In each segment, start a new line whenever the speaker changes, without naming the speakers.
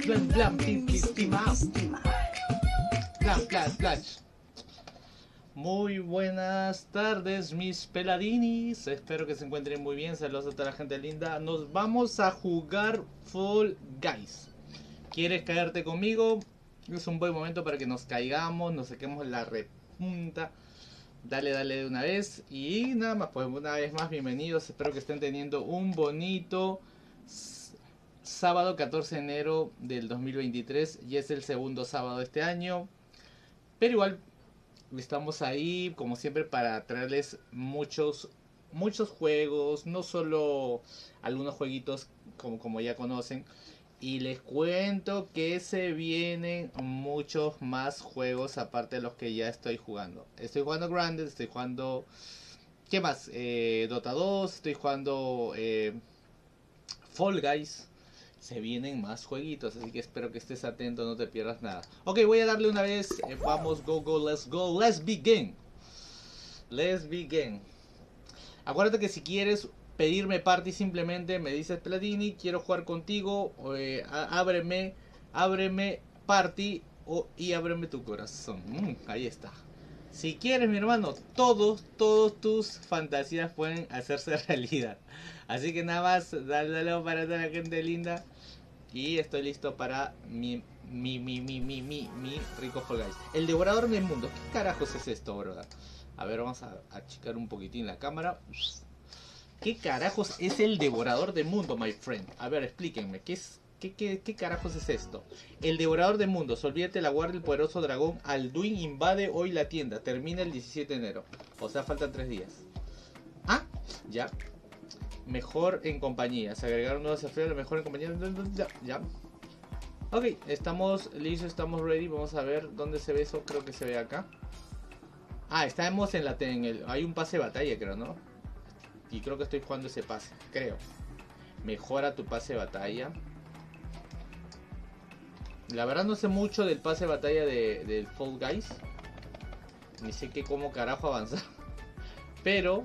Blam, blam, tim, tim, tim, blam, blam, blam. Muy buenas tardes, mis peladinis. Espero que se encuentren muy bien. Saludos a toda la gente linda. Nos vamos a jugar Fall Guys. ¿Quieres caerte conmigo? Es un buen momento para que nos caigamos, nos saquemos la repunta. Dale, dale de una vez. Y nada más, pues una vez más, bienvenidos. Espero que estén teniendo un bonito sábado 14 de enero del 2023. Y es el segundo sábado de este año. Pero igual estamos ahí, como siempre, para traerles muchos juegos. No solo algunos jueguitos como ya conocen. Y les cuento que se vienen muchos más juegos aparte de los que ya estoy jugando. Estoy jugando Grounded, estoy jugando... ¿Qué más? Dota 2, estoy jugando Fall Guys. Se vienen más jueguitos, así que espero que estés atento, no te pierdas nada. Ok, voy a darle una vez. Vamos, let's go, let's begin. Let's begin. Acuérdate que si quieres pedirme party, simplemente me dices: Peladini, quiero jugar contigo, ábreme party y ábreme tu corazón. Ahí está. Si quieres, mi hermano, todos tus fantasías pueden hacerse realidad. Así que nada más, dale para toda la gente linda. Y estoy listo para mi rico Fall Guys. El devorador del mundo. ¿Qué carajos es esto, bro? A ver, vamos a achicar un poquitín la cámara. ¿Qué carajos es el devorador del mundo, my friend? A ver, explíquenme, ¿qué carajos es esto? El devorador del mundo. Olvídate la guardia del poderoso dragón. Alduin invade hoy la tienda. Termina el 17 de enero. O sea, faltan 3 días. Ah, ya. Mejor en compañía. Se agregaron nuevos desafíos. Mejor en compañía. Ya. Ok, estamos listos, estamos ready. Vamos a ver dónde se ve eso. Creo que se ve acá. Ah, estamos hay un pase de batalla, creo, ¿no? Y creo que estoy jugando ese pase, creo. Mejora tu pase de batalla. La verdad no sé mucho del pase de batalla del Fall Guys. Ni sé cómo carajo avanzar. Pero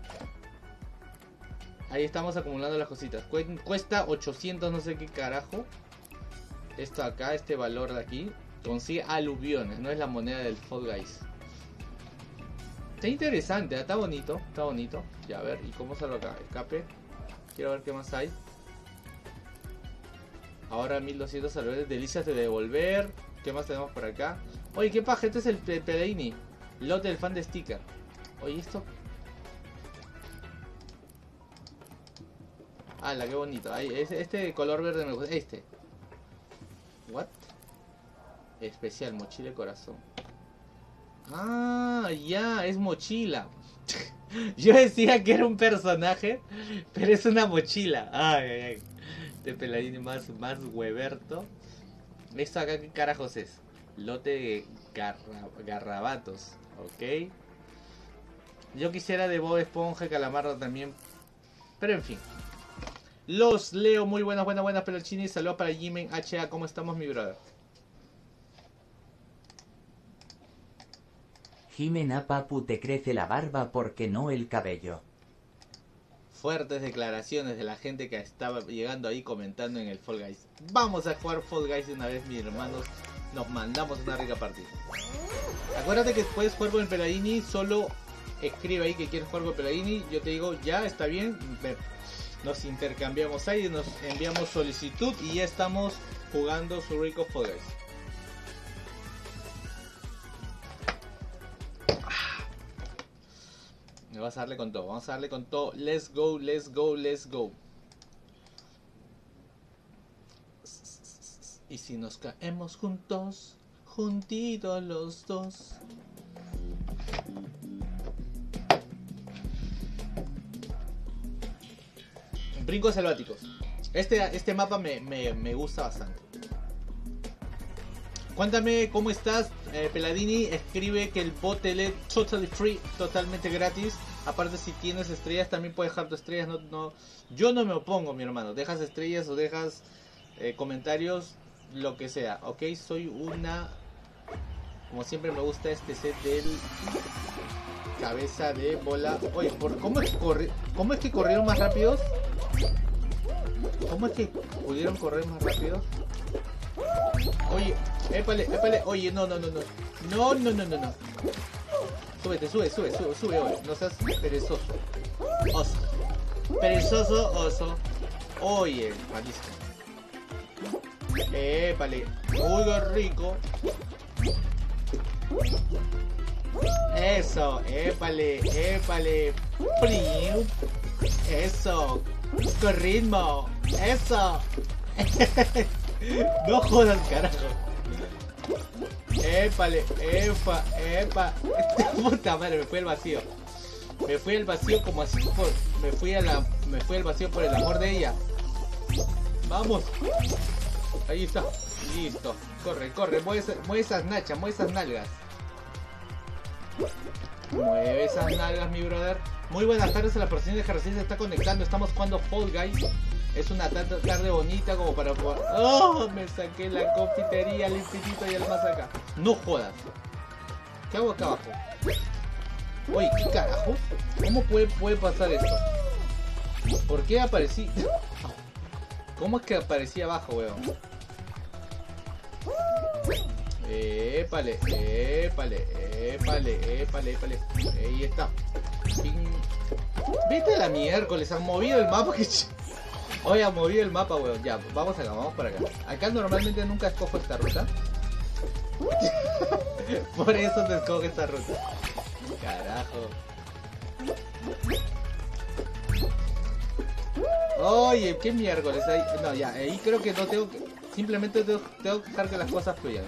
ahí estamos acumulando las cositas. Cuesta 800 no sé qué carajo. Esto acá, este valor de aquí. Consigue aluviones, no es la moneda del Fall Guys. Está interesante, está bonito, está bonito. Ya, a ver, ¿y cómo salgo acá? Escape. Quiero ver qué más hay. Ahora 1200 aluviones, delicias de devolver. ¿Qué más tenemos por acá? Oye, qué paja, este es el Peladini. Lote del fan de sticker. Oye, esto... ¡Hala, qué bonito! Este color verde me gusta. Este. ¿What? Especial, mochila de corazón. Ah, ya, es mochila. Yo decía que era un personaje, pero es una mochila. Ay. Este Peladini más hueverto. ¿Esto acá qué carajos es? Lote de garrabatos. Ok. Yo quisiera de Bob Esponja, Calamardo también. Pero en fin. Los leo. Muy buenas pelochines. Saludos para Jimen HA. ¿Cómo estamos, mi brother?
Jimena papu, te crece la barba, porque no el cabello.
Fuertes declaraciones de la gente que estaba llegando ahí comentando en el Fall Guys. Vamos a jugar Fall Guys de una vez, mis hermanos. Nos mandamos una rica partida. Acuérdate que puedes jugar con el Peladini. Solo escribe ahí que quieres jugar con el Peladini. Yo te digo, ya está bien. Nos intercambiamos ahí, nos enviamos solicitud y ya estamos jugando su rico Fall Guys. Vamos a darle con todo, vamos a darle con todo. Let's go, let's go, let's go. Y si nos caemos juntos, juntitos los dos. Brincos selváticos. Este mapa me gusta bastante. Cuéntame cómo estás, Peladini. Escribe que el bot te lee totally free, totalmente gratis. Aparte, si tienes estrellas, también puedes dejar tus estrellas. Yo no me opongo, mi hermano. Dejas estrellas o dejas comentarios, lo que sea. Ok, soy una... Como siempre me gusta este set del... Cabeza de bola. Oye, ¿cómo es que corrieron más rápidos? ¿Cómo es que pudieron correr más rápido? Oye, épale, épale. Oye, no, no, no, no. No, no, no, no, no. Súbete, sube, oye. No seas perezoso. Oso. Perezoso, oso. Oye, malísimo. Épale. Uy, qué rico. Eso, épale, épale. Priu. Eso. Con ritmo. Eso. No jodas, carajo. Épale, epa. Puta madre, me fui al vacío. Me fui al vacío como así por. Me fui al vacío por el amor de ella. Vamos. Ahí está. Listo. Corre, corre. Mueve esas nachas, mueve esas nalgas. Mueve esas nalgas, mi brother. Muy buenas tardes a la persona de recién se está conectando. Estamos jugando Fall Guys. Es una tarde bonita como para jugar. ¡Oh! Me saqué la confitería, el infinito y el más acá. No jodas. ¿Qué hago acá abajo? Oye, ¿qué carajo? ¿Cómo puede pasar esto? ¿Por qué aparecí? ¿Cómo es que aparecí abajo, weón? Épale. Ahí está. ¿Viste la miércoles? Han movido el mapa que... Hoy han movido el mapa, weón. Ya, vamos acá, vamos para acá. Acá normalmente nunca escojo esta ruta. Por eso te escoge esta ruta. Carajo. Oye, qué miércoles ahí. No, ya, ahí creo que no tengo que... Simplemente tengo que dejar que las cosas fluyan.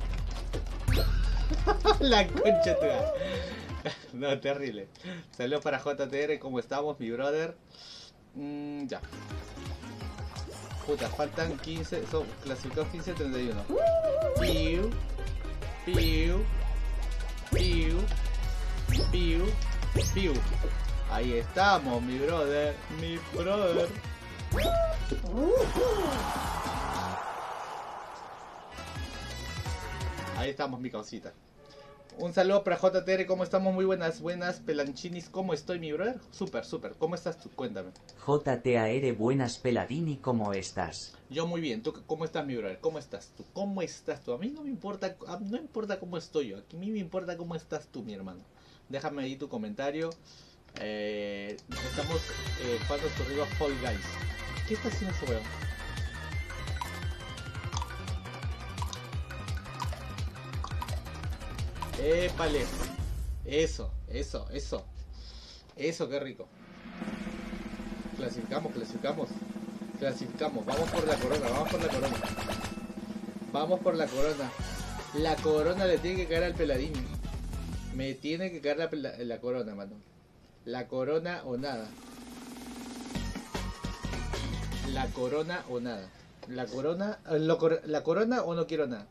La concha tuya. No, terrible. Saludos para JTR, ¿cómo estamos, mi brother? Ya. Puta, faltan 15, son clasificados 15-31. Piu, piu, piu, piu, piu. Ahí estamos, mi brother, mi brother. Ahí estamos, mi causita. Un saludo para JTR, ¿cómo estamos? Muy buenas, pelanchinis, ¿cómo estoy, mi brother? Súper, ¿cómo estás tú? Cuéntame.
JTAR, buenas peladini, ¿cómo estás?
Yo muy bien, ¿tú cómo estás, mi brother? ¿Cómo estás tú? ¿Cómo estás tú? A mí no me importa, no importa cómo estoy yo, a mí me importa cómo estás tú, mi hermano. Déjame ahí tu comentario. Estamos jugando tu arriba Fall Guys. ¿Qué está haciendo ese weón? Épale. Eso, qué rico. Clasificamos. Vamos por la corona. La corona le tiene que caer al peladín. Me tiene que caer la corona, mano. La corona o nada. La corona o nada. La corona o no quiero nada.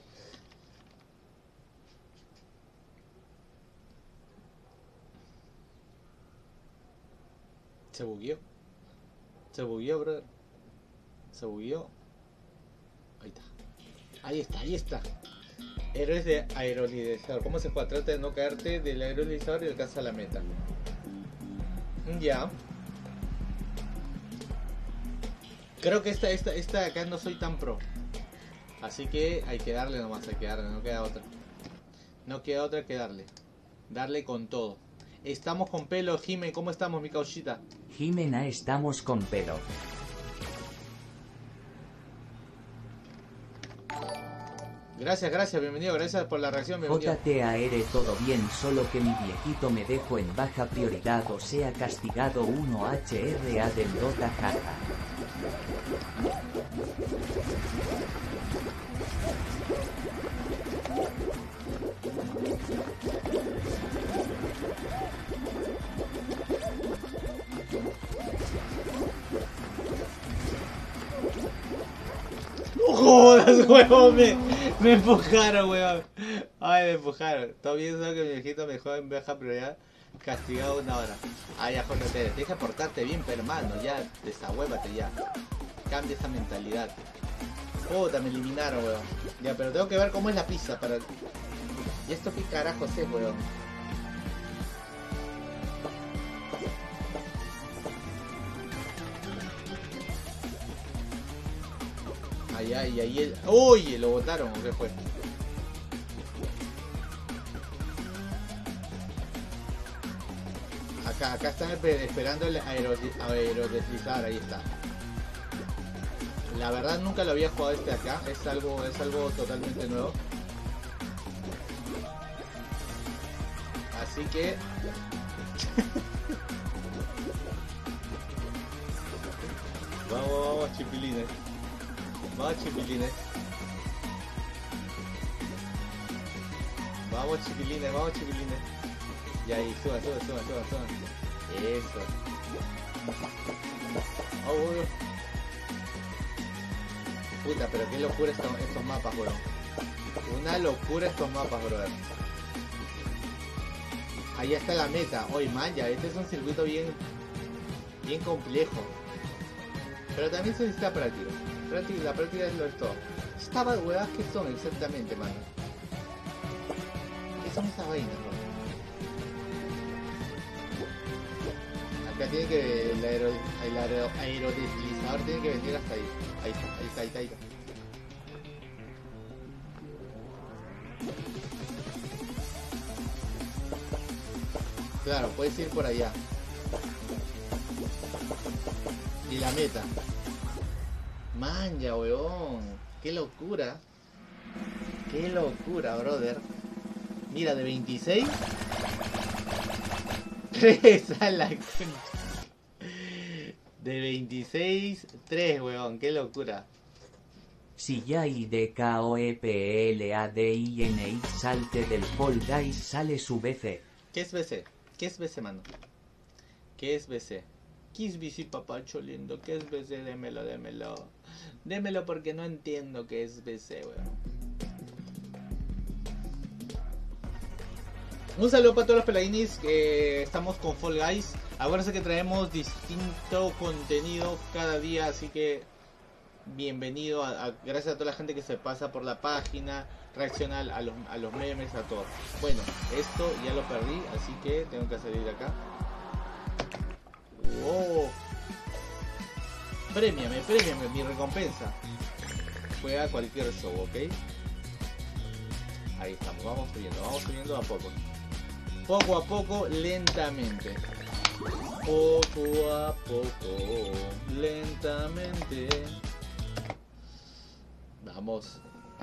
Se bugueó, brother. Se bugueó. Ahí está. Héroes de aerolizador. ¿Cómo se juega? Trata de no caerte del aerolizador y alcanza la meta. Ya. Creo que esta de acá no soy tan pro. Así que hay que darle nomás, no queda otra. No queda otra que darle. Darle con todo. Estamos con pelo, Jime, ¿cómo estamos, mi cauchita?
Jimena, estamos con pelo.
Gracias, bienvenido, gracias por la reacción, bienvenido.
JTAR, todo bien, solo que mi viejito me dejó en baja prioridad, o sea castigado 1HRA del Dota, jaja.
Jodas, huevón, me empujaron, huevón. Ay, me empujaron. Todavía sabes que mi viejito me dejó en baja prioridad, castigado 1 hora. Ay, ya, Jorge, te deja portarte bien, pero hermano, ya, desahuévate ya. Cambia esa mentalidad. Puta, me eliminaron, weón. Ya, pero tengo que ver cómo es la pizza para... ¿Y esto qué carajos es, weón? Allá, y ahí el... ¡Uy! ¿Lo botaron o qué fue? Acá están esperando el aerodeslizador, ahí está. La verdad nunca lo había jugado este acá, es algo totalmente nuevo. Así que... vamos chipilines. Vamos chipilines. Vamos chipilines. Y ahí, suban. Eso. Oh. Puta, pero qué locura estos mapas, bro. Una locura estos mapas, brother. Ahí está la meta. Oye, man, ya, este es un circuito bien complejo. Pero también se necesita práctica. La práctica es lo de todo. Estas huevadas, ¿qué son exactamente, mano? ¿Qué son esas vainas, bro? Acá tiene que el aerodeslizador tiene que venir hasta ahí. Ahí está. Claro, puedes ir por allá. Y la meta. Manja, weón. Qué locura. Qué locura, brother. Mira, de 26. 3 a la concha. De 26, 3, weón. Qué locura.
Si ya IDKOEPLADINX salte del Fall Guys sale su BC.
¿Qué es BC? ¿Qué es BC, mano? ¿Qué es BC? ¿Qué es BC, papacho lindo? ¿Qué es BC? Démelo. Démelo porque no entiendo qué es BC, weón. Un saludo para todos los peladinis que estamos con Fall Guys. Acuérdense que traemos distinto contenido cada día, así que bienvenido. Gracias a toda la gente que se pasa por la página, reacciona a los memes, a todo. Bueno, esto ya lo perdí, así que tengo que salir de acá. ¡Wow! Premiame, mi recompensa. Juega cualquier show, ¿ok? Ahí estamos, vamos subiendo a poco. Poco a poco, lentamente. Poco a poco, lentamente. Vamos.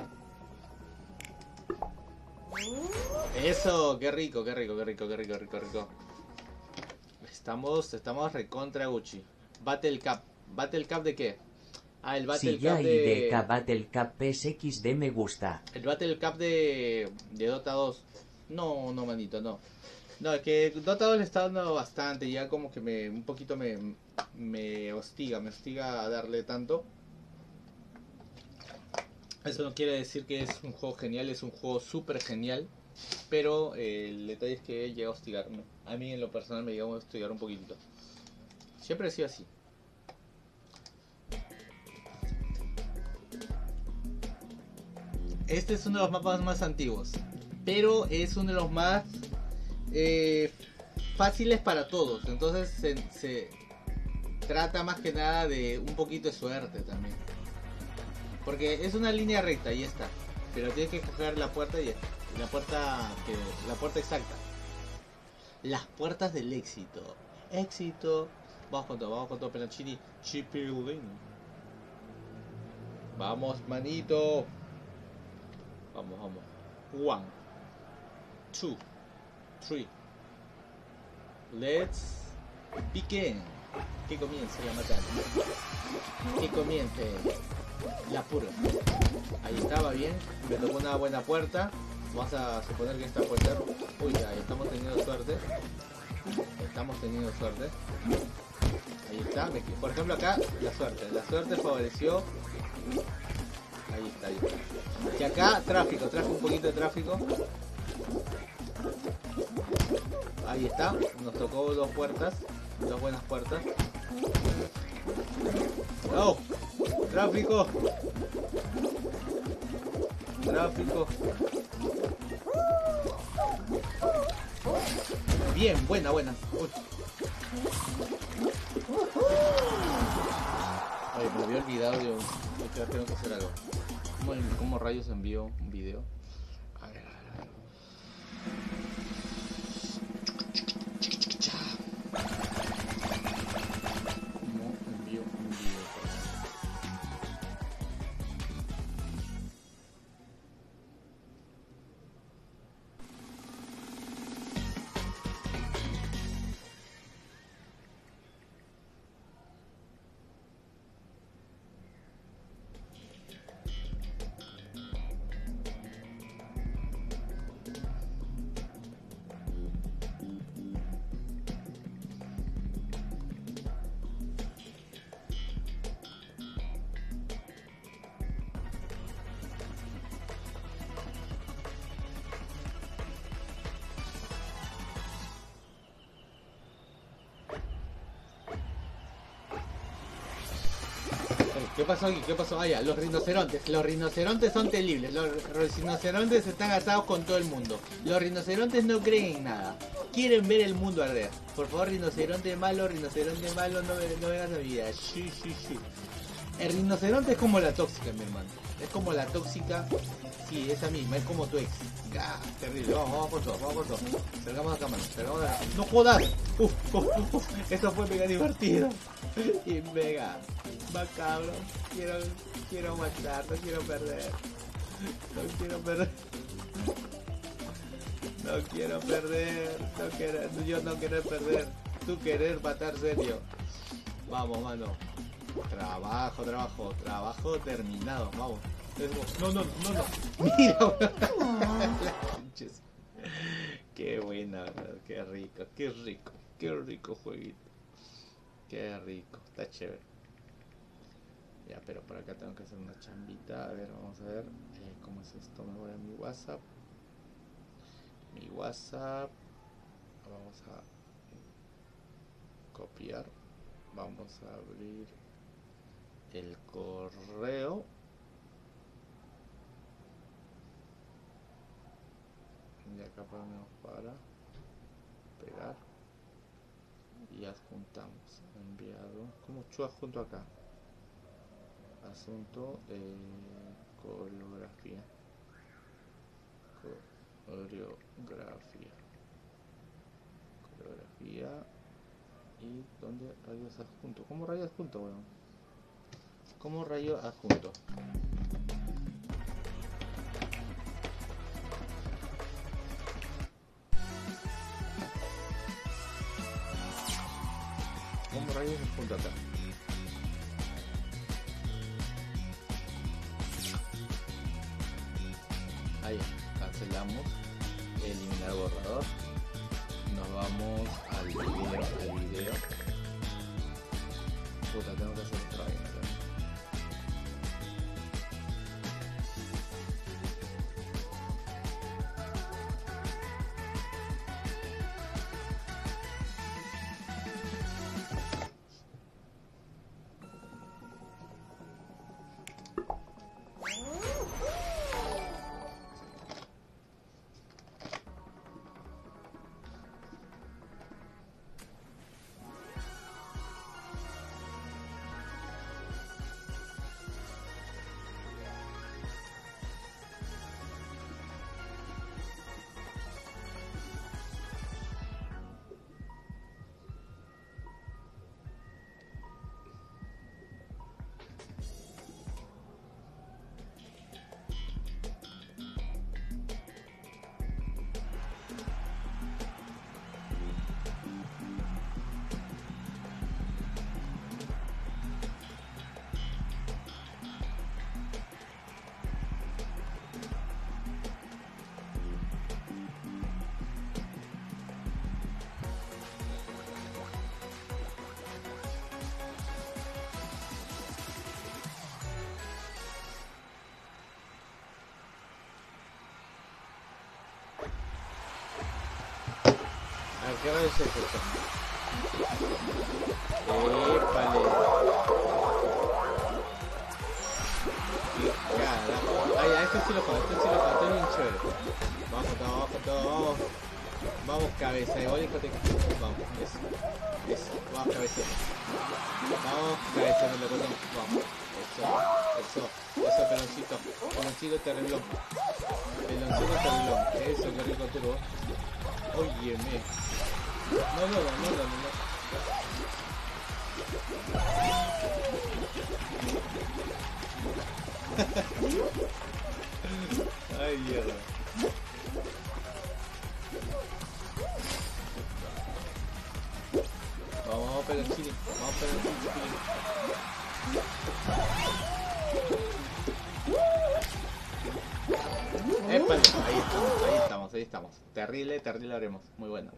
Eso, qué rico. Estamos recontra Gucci. Battle Cup. ¿Battle Cup de qué? Ah, el Battle
Si
Cup de...
IDK Battle Cup PSXD me gusta.
El Battle Cup de Dota 2. No, manito, no. No, es que Dota 2 le está dando bastante. Ya como que un poquito me hostiga a darle tanto. Eso no quiere decir que es un juego genial, es un juego súper genial. Pero el detalle es que llega a hostigarme. A mí en lo personal me llega a hostigar un poquitito. Siempre he sido así. Este es uno de los mapas más antiguos, pero es uno de los más fáciles para todos. Entonces se trata más que nada de un poquito de suerte también. Porque es una línea recta y ya está. Pero tienes que coger la puerta y la puerta exacta. Las puertas del éxito. Éxito. Vamos con todo, Pelanchini. Chipilín. Vamos, manito. Vamos. 1, 2, 3. Let's begin. Que comience la batalla. Que comience la purga. Ahí estaba bien. Me tocó una buena puerta. Vamos a suponer que esta puede ser. Uy, ahí estamos teniendo suerte. Ahí está. Por ejemplo acá la suerte favoreció. Ahí está. Y acá tráfico, un poquito de tráfico. Ahí está, nos tocó dos buenas puertas. ¡Oh! ¡Tráfico! Bien, buena. Uy. Ay, me había olvidado de tengo que hacer algo. ¿Cómo rayos envío un video? A ver. ¿Cómo envío un video? ¿Qué pasó aquí? ¿Qué pasó? Ah, ya, los rinocerontes. Los rinocerontes son terribles. Los rinocerontes están atados con todo el mundo. Los rinocerontes no creen en nada. Quieren ver el mundo arder. Por favor, rinoceronte malo, no vengas a mi vida. Sí. El rinoceronte es como la tóxica, mi hermano. Es como la tóxica. Sí, esa misma. Es como tu ex. Ah, terrible. Vamos por todo. Acercamos acá, mano. ¡No jodas! Eso fue mega divertido. Y mega macabro. Quiero matar, no quiero perder. Yo no quiero perder. Tú querer matar serio. Vamos, mano. Trabajo terminado. Vamos. No. Mira. Qué buena, ¿verdad? Qué rico jueguito. Qué rico, está chévere. Ya, pero por acá tengo que hacer una chambita. A ver, vamos a ver cómo es esto. Me voy a mi WhatsApp. Vamos a copiar. Vamos a abrir el correo. Y acá ponemos para pegar. Y adjuntamos. Enviado. ¿Cómo yo adjunto acá? Asunto coreografía. ¿Y dónde rayos adjunto? ¿Cómo rayos adjunto, weón? ¿Cómo rayos adjunto? ¿Cómo rayos adjunto acá? Ahí, cancelamos, eliminar borrador, nos vamos al video. Puta, tengo que hacer otra vez. ¿Qué rayos es esto? ¡Épale! Carajo. Ay, a este sí lo juego, esto es bien chévere. Vamos, vamos, cabeza de gol, hijoteca. Vamos, eso. Vamos, cabeza. Vamos, cabeza, me lo colgamos. Vamos, Eso, peloncito. Peloncito terriblón. Peloncito terriblón. Eso, qué rico turbo. Óyeme. No. Ay, mierda. Vamos, peloncini. Vamos, peloncini. Épale, ahí estamos. Terrible haremos. Muy bueno.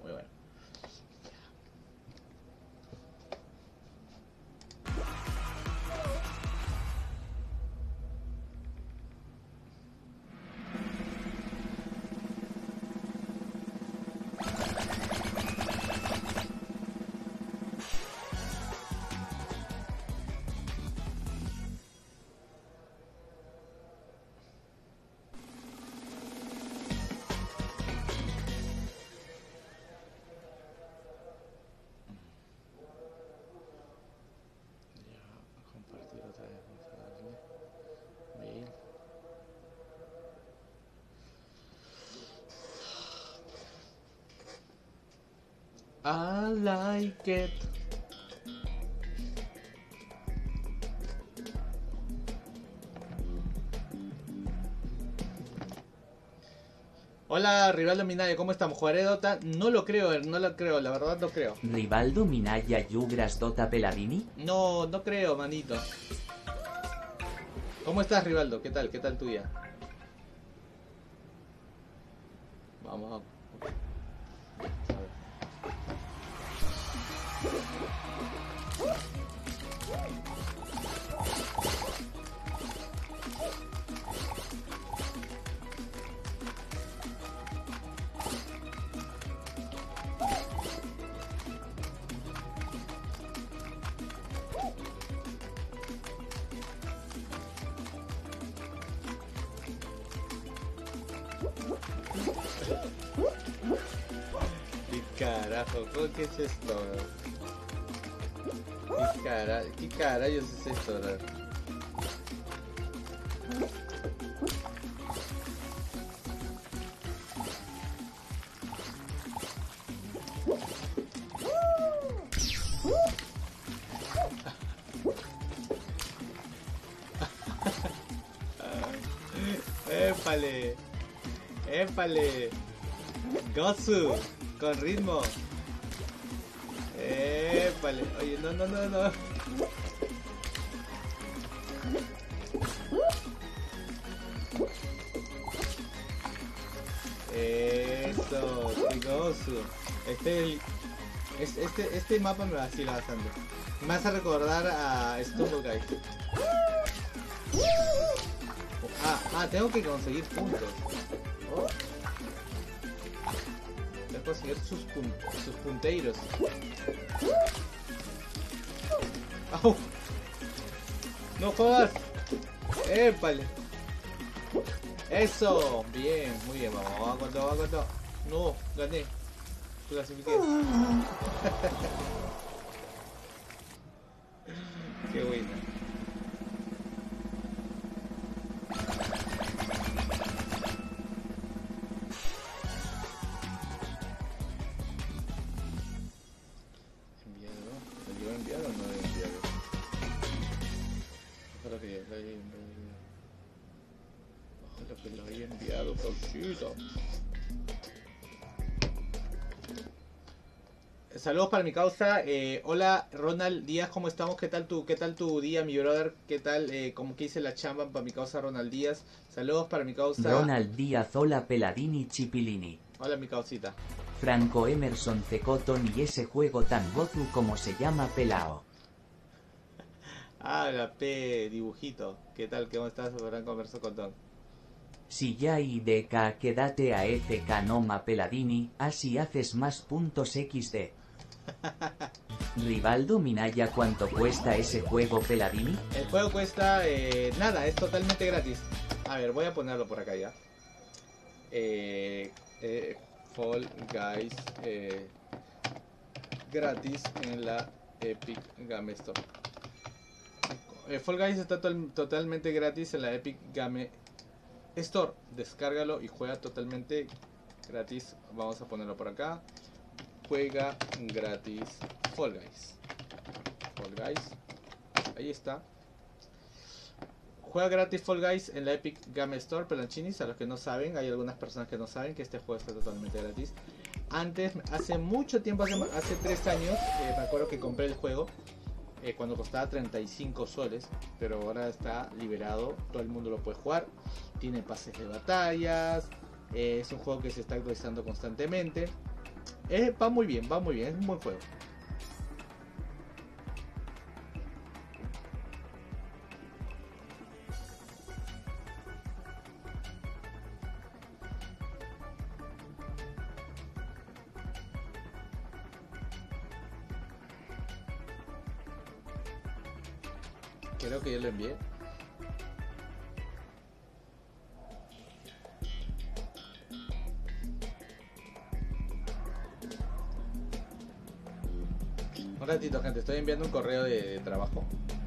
I like it. Hola, Rivaldo Minaya, ¿cómo estamos? ¿Jugaré Dota? No lo creo, la verdad no creo.
¿Rivaldo Minaya Yugras Dota Peladini?
No creo, manito. ¿Cómo estás, Rivaldo? ¿Qué tal tuya? Vamos. Carajo, ¿qué es esto? ¿Qué carayos es esto, bro? ¡Épale! ¡Gozu! Con ritmo. Vale. Oye, no. Eso, qué gozo. Este mapa me vacila bastante. Me hace recordar a Stumble Guy. Tengo que conseguir puntos. Oh. Conseguir sus punteiros. ¡Au! ¡No jodas! ¡Épale! ¡Eso! Bien, muy bien, vamos con todo. No, gané. Clasifiqué. Qué buena. Saludos para mi causa. Hola Ronald Díaz, ¿cómo estamos? ¿Qué tal tu día, mi brother? ¿Qué tal? ¿Cómo que hice la chamba para mi causa Ronald Díaz? Saludos para mi causa
Ronald Díaz, hola Peladini Chipilini.
Hola mi causita.
Franco Emerson Cecoton y ese juego tan gozu como se llama Pelao.
La P dibujito. ¿Qué tal? ¿Cómo estás, Franco Emerson Cecoton?
Si ya IDK quédate a ECK Noma Peladini, así haces más puntos XD. Rivaldo Minaya, ¿cuánto cuesta ese juego Peladini?
El juego cuesta nada, es totalmente gratis. A ver, voy a ponerlo por acá ya. Fall Guys gratis en la Epic Game Store. Fall Guys está totalmente gratis en la Epic Game Store. Descárgalo y juega totalmente gratis. Vamos a ponerlo por acá. Juega gratis Fall Guys. Fall Guys. Ahí está. Juega gratis Fall Guys en la Epic Game Store. Pelanchinis, a los que no saben, hay algunas personas que no saben que este juego está totalmente gratis. Antes, hace mucho tiempo, hace 3 años, me acuerdo que compré el juego cuando costaba 35 soles, pero ahora está liberado, todo el mundo lo puede jugar, tiene pases de batallas, es un juego que se está actualizando constantemente, va muy bien, es un buen juego. Creo que yo lo envié. Un ratito, gente, estoy enviando un correo de trabajo.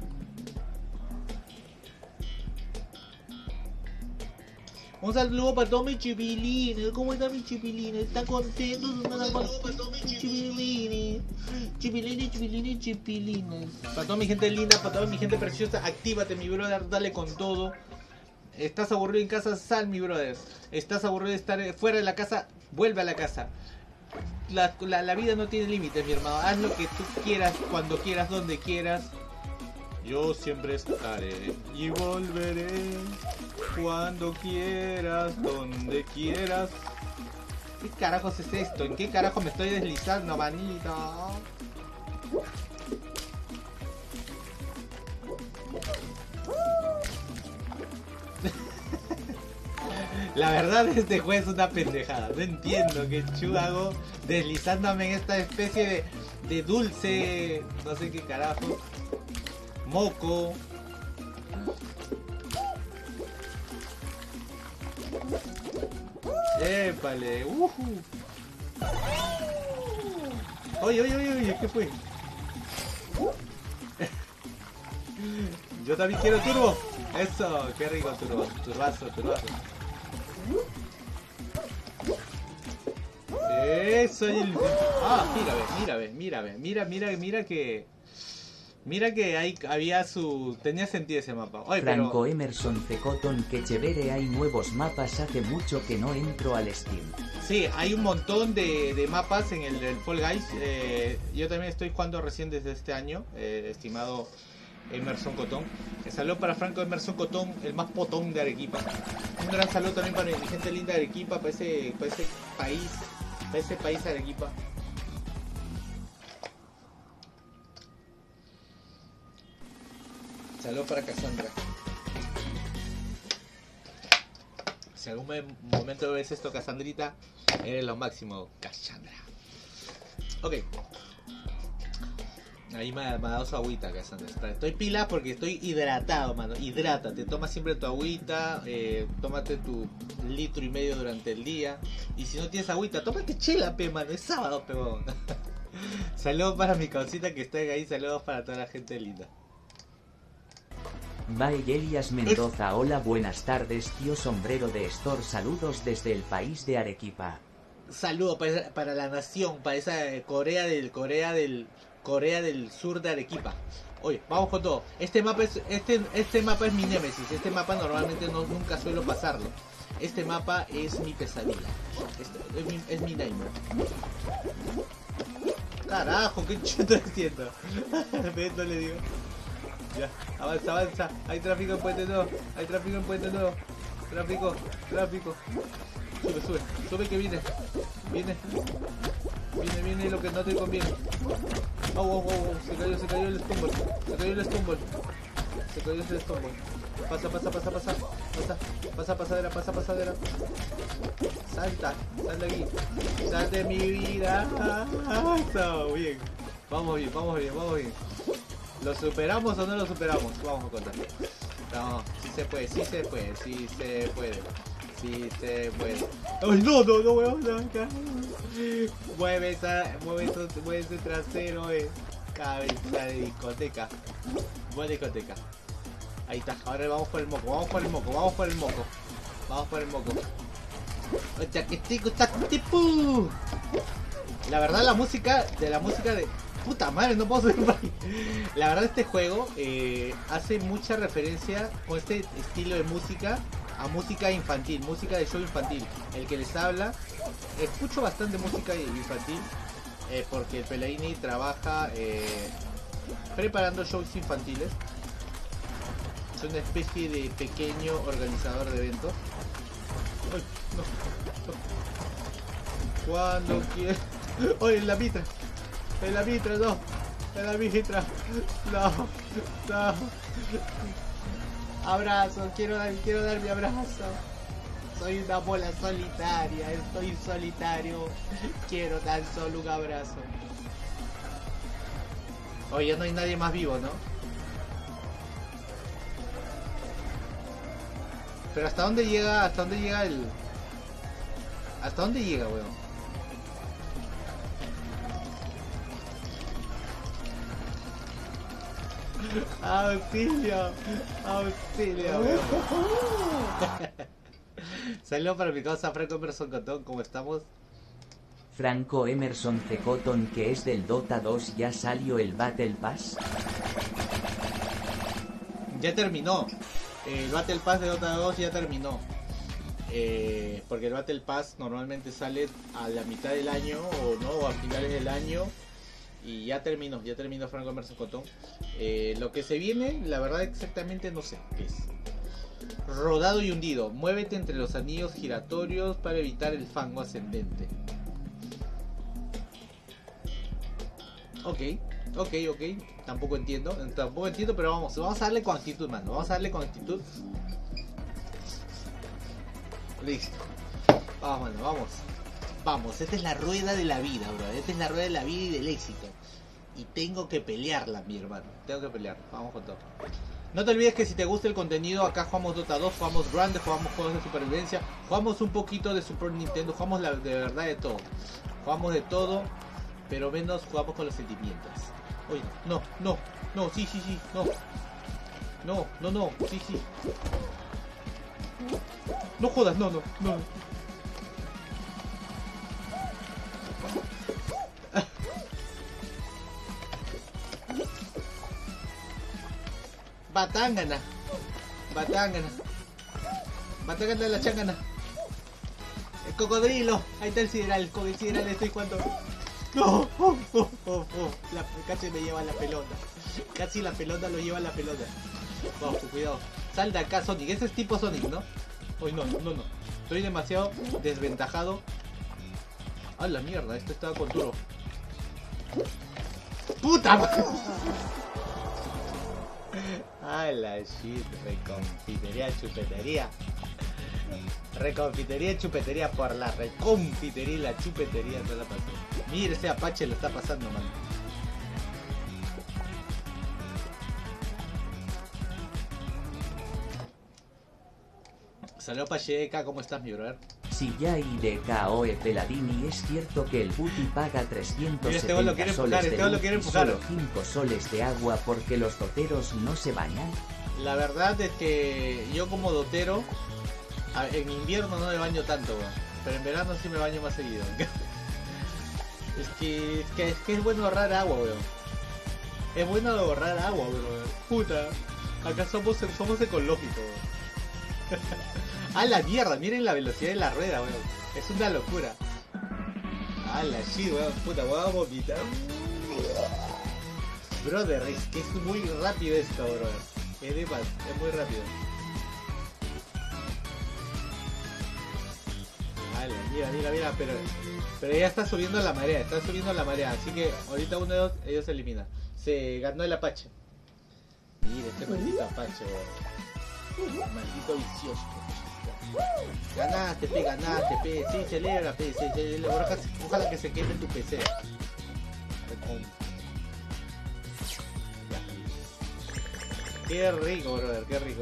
Un saludo para todos mis chipilines. ¿Cómo están mis chipilines? ¿Están contentos? ¿Están contentos mis chipilines? Chipilines, chipilines, chipilines. Para toda mi gente linda, para toda mi gente preciosa, actívate, mi brother, dale con todo. Estás aburrido en casa, sal, mi brother. Estás aburrido de estar fuera de la casa, vuelve a la casa. La vida no tiene límites, mi hermano. Haz lo que tú quieras, cuando quieras, donde quieras. Yo siempre estaré y volveré cuando quieras, donde quieras. ¿Qué carajos es esto? ¿En qué carajo me estoy deslizando, manito? La verdad, este juego es una pendejada. No entiendo qué chulo hago deslizándome en esta especie de dulce, no sé qué carajo. Moco. Épale. Oye, ¿qué fue? Yo también quiero turbo. Eso, qué rico turbo. Turbazo. Eso y el... Ah, mira que... Mira que ahí había tenía sentido ese mapa. Oye,
Franco
pero...
Emerson Cecoton, que chévere, hay nuevos mapas, hace mucho que no entro al Steam.
Sí, hay un montón de mapas en el Fall Guys. Yo también estoy jugando recién desde este año, estimado Emerson Cotón. Saludo para Franco Emerson Cotón, el más potón de Arequipa. Un gran saludo también para mi gente linda de Arequipa, para ese país de Arequipa. Saludos para Cassandra. Si algún momento ves esto, Cassandrita, eres lo máximo, Cassandra. Ok. Ahí me ha dado su agüita, Cassandra. Estoy pila porque estoy hidratado, mano. Hidrátate, toma siempre tu agüita, tómate tu 1,5 litros durante el día. Y si no tienes agüita, tómate chela, pe, mano. Es sábado, pe, bon. Saludos para mi causita que está ahí, saludos para toda la gente linda.
Bye Elias Mendoza, hola, buenas tardes, tío sombrero de Store, saludos desde el país de Arequipa.
Saludos para la nación, para esa Corea del sur de Arequipa. Oye, vamos con todo. Este mapa es mi némesis. Este mapa normalmente nunca suelo pasarlo. Este mapa es mi pesadilla. Es mi nightmare. Carajo, qué chulo estoy haciendo. No le digo. Ya, avanza. Hay tráfico en Puente Nuevo. Tráfico. Sube que viene lo que no te conviene. Oh, se cayó el stumble. Pasa pasadera. Sal de aquí. Sal de mi vida. Está bien. Vamos bien. ¿Lo superamos o no lo superamos? Vamos a contar. No, sí se puede. ¡Ay, no, weón! Mueve ese trasero, cabeza de discoteca. Buena discoteca. Ahí está, ahora vamos por el moco, vamos por el moco, vamos por el moco. Vamos por el moco. La verdad la música de... Puta madre, no puedo subir por ahí. La verdad este juego hace mucha referencia con este estilo de música a música infantil, música de show infantil. El que les habla, escucho bastante música infantil porque el Pelaini trabaja preparando shows infantiles. Es una especie de pequeño organizador de eventos. Ay, no. Cuando quiere... ¡Oye, en la mitra! ¡En la mitra, no! ¡En la mitra! ¡No! ¡No! Abrazo, quiero dar mi abrazo. Soy una bola solitaria, estoy solitario. Quiero tan solo un abrazo. Oye, ya no hay nadie más vivo, ¿no? Pero ¿hasta dónde llega? ¿Hasta dónde llega el...? ¿Hasta dónde llega, weón? ¡Auxilio! ¡Auxilio, weón! Saludos para mi causa Franco Emerson Cotón, ¿cómo estamos?
Franco Emerson C. Cotton, que es del Dota 2, ¿ya salió el Battle Pass?
Ya terminó. El Battle Pass de Dota 2 ya terminó. Porque el Battle Pass normalmente sale a la mitad del año o no, o a finales del año. Y ya terminó Franco Emerson Cotón. Lo que se viene, la verdad exactamente no sé qué es. Rodado y hundido. Muévete entre los anillos giratorios para evitar el fango ascendente. Ok. Tampoco entiendo, pero vamos a darle con actitud, mano. Vamos a darle con actitud. Listo. Vamos, mano, vamos. Esta es la rueda de la vida, bro. Esta es la rueda de la vida y del éxito. Y tengo que pelearla, mi hermano. Tengo que pelear. Vamos con todo. No te olvides que si te gusta el contenido, acá jugamos Dota 2, jugamos Grandes, jugamos juegos de supervivencia, jugamos un poquito de Super Nintendo, jugamos de verdad de todo. Jugamos de todo, pero menos jugamos con los sentimientos. Oye, no, sí, no, sí. No jodas, no. Batangana la changana. El cocodrilo. Ahí está el sideral. Con el sideral estoy jugando. No. Casi me lleva la pelota. Casi la pelota lo lleva la pelota. Vamos, cuidado. Sal de acá, Sonic. Ese es tipo Sonic, ¿no? Uy, no. Estoy demasiado desventajado. A la mierda, esto estaba con duro. ¡Puta madre! A la shit, reconfitería, chupetería por la reconfitería y la chupetería no la pasó. Mira, ese Apache lo está pasando, man. Saludos Pacheca, ¿cómo estás, mi brother?
Si ya y de KOE Peladini, es cierto que el booty paga 370 soles de luz y solo 5 soles de agua porque los doteros no se bañan.
La verdad es que yo como dotero en invierno no me baño tanto, bro, pero en verano sí me baño más seguido. es que es bueno ahorrar agua, weón. Es bueno ahorrar agua, weón. Puta, acá somos ecológicos, weón. A la mierda, miren la velocidad de la rueda, weón. Es una locura. A la shit, weón. Puta, voy a vomitar. Brother, es que es muy rápido esto, brother. Es muy rápido. A la mira, pero ya está subiendo la marea, así que ahorita uno de dos, ellos se elimina. Se ganó el Apache. Mira, este maldito Apache, weón. Maldito vicioso. Ganaste, pe. Sí, celebra, pe. Ojalá que se queme tu PC. Qué rico, brother. Qué rico.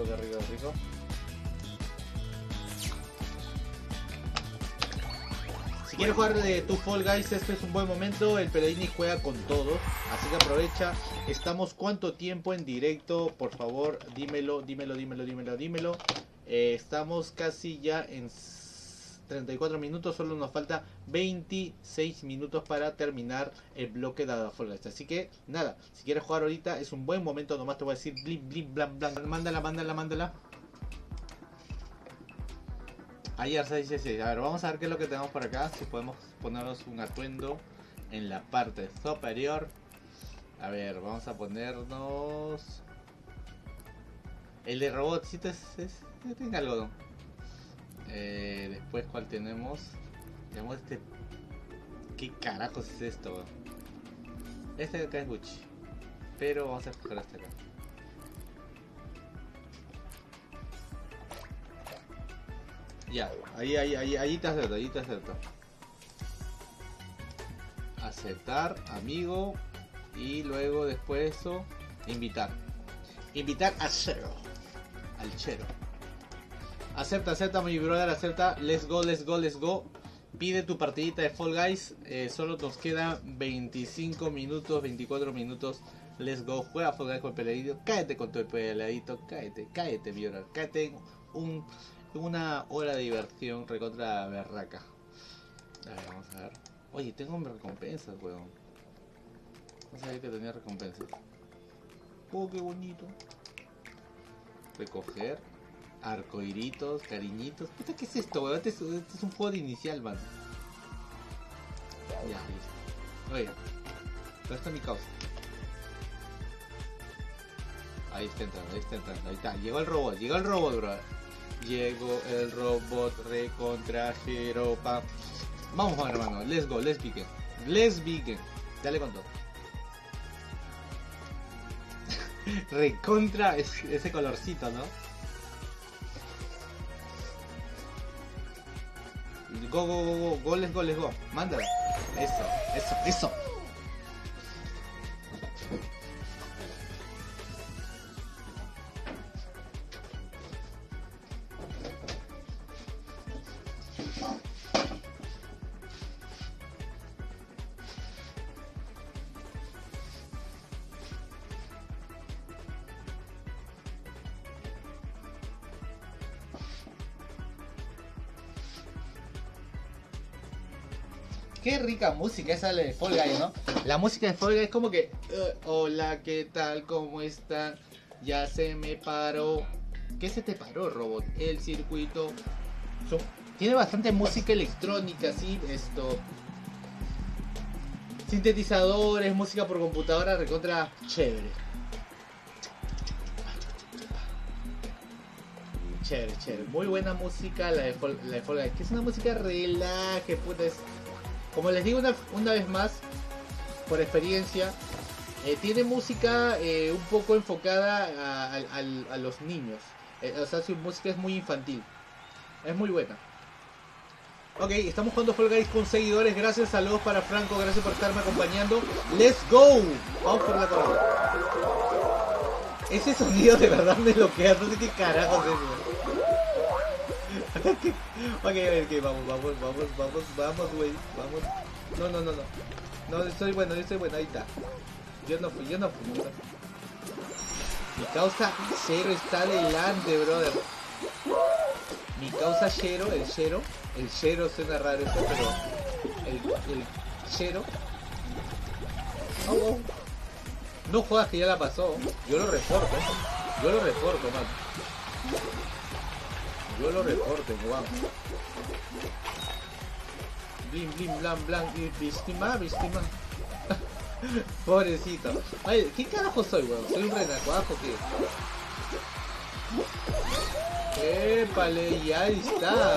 Si quieres jugar de tu Fall Guys, este es un buen momento. El Peladini juega con todos, así que aprovecha. Estamos ¿cuánto tiempo en directo? Por favor, dímelo. Estamos casi ya en 34 minutos, solo nos falta 26 minutos para terminar el bloque de Fall Guys. Así que nada, si quieres jugar ahorita es un buen momento. Nomás te voy a decir blim blim blam blam. Mándala. Ayer 666. A ver, vamos a ver qué es lo que tenemos por acá. Si podemos ponernos un atuendo en la parte superior. A ver, vamos a ponernos el de robotcito tenga algodón. Después, ¿cuál tenemos? Tenemos este. ¿Qué carajos es esto? Este de acá es Gucci, pero vamos a escoger este acá. Ya, ahí te acepto. Aceptar, amigo. Y luego después de eso, invitar a Chero. Al Chero. Acepta mi brother, acepta. Let's go. Pide tu partidita de Fall Guys. Solo nos quedan 25 minutos, 24 minutos. Let's go. Juega Fall Guys con el peladito. Cállate con tu peladito. Cállate, mi brother. Cállate una hora de diversión recontra berraca. A ver, vamos a ver. Oye, tengo recompensas, weón. No sabía que tenía recompensas. Oh, qué bonito. Recoger. Arcoiritos, cariñitos. Puta, ¿qué es esto, weón? Este es un juego de inicial, man. Ya, listo. Oye, ¿dónde está mi causa? Ahí está entrando. Ahí está. Llegó el robot, bro. Llegó el robot recontra Jeropa. Vamos, hermano. Let's go, let's begin. Dale con todo. Recontra ese colorcito, ¿no? Go, let's go. Mándala. Eso. Qué rica música esa de Fall Guys, ¿no? La música de Fall Guys es como que hola, ¿qué tal? ¿Cómo están? Ya se me paró. ¿Qué se te paró, robot? El circuito. Tiene bastante música electrónica, ¿sí? Sintetizadores, música por computadora, recontra chévere. Chévere. Muy buena música la de Fall Guys. Que es una música relaje, puta. Como les digo una vez más, por experiencia, tiene música un poco enfocada a los niños. O sea, su música es muy infantil. Es muy buena. Ok, estamos jugando Fall Guys con seguidores. Gracias, saludos para Franco. Gracias por estarme acompañando. ¡Let's go! Vamos por la corona. Ese sonido de verdad me bloquea. No sé qué carajos es eso. Ok, vamos, güey, vamos. No, estoy bueno, ahí está. Yo no fui. Mi causa Cero está delante, brother. Mi causa Cero, el Cero suena raro eso, pero el Cero. Oh. No jodas que ya la pasó. Yo lo reporto, man. Yo lo reporto, guau. Blim, blan, víctima. Pobrecito. Ay, ¿qué carajo soy, weón? ¿Soy un renacuajo qué? Épale, y ahí está,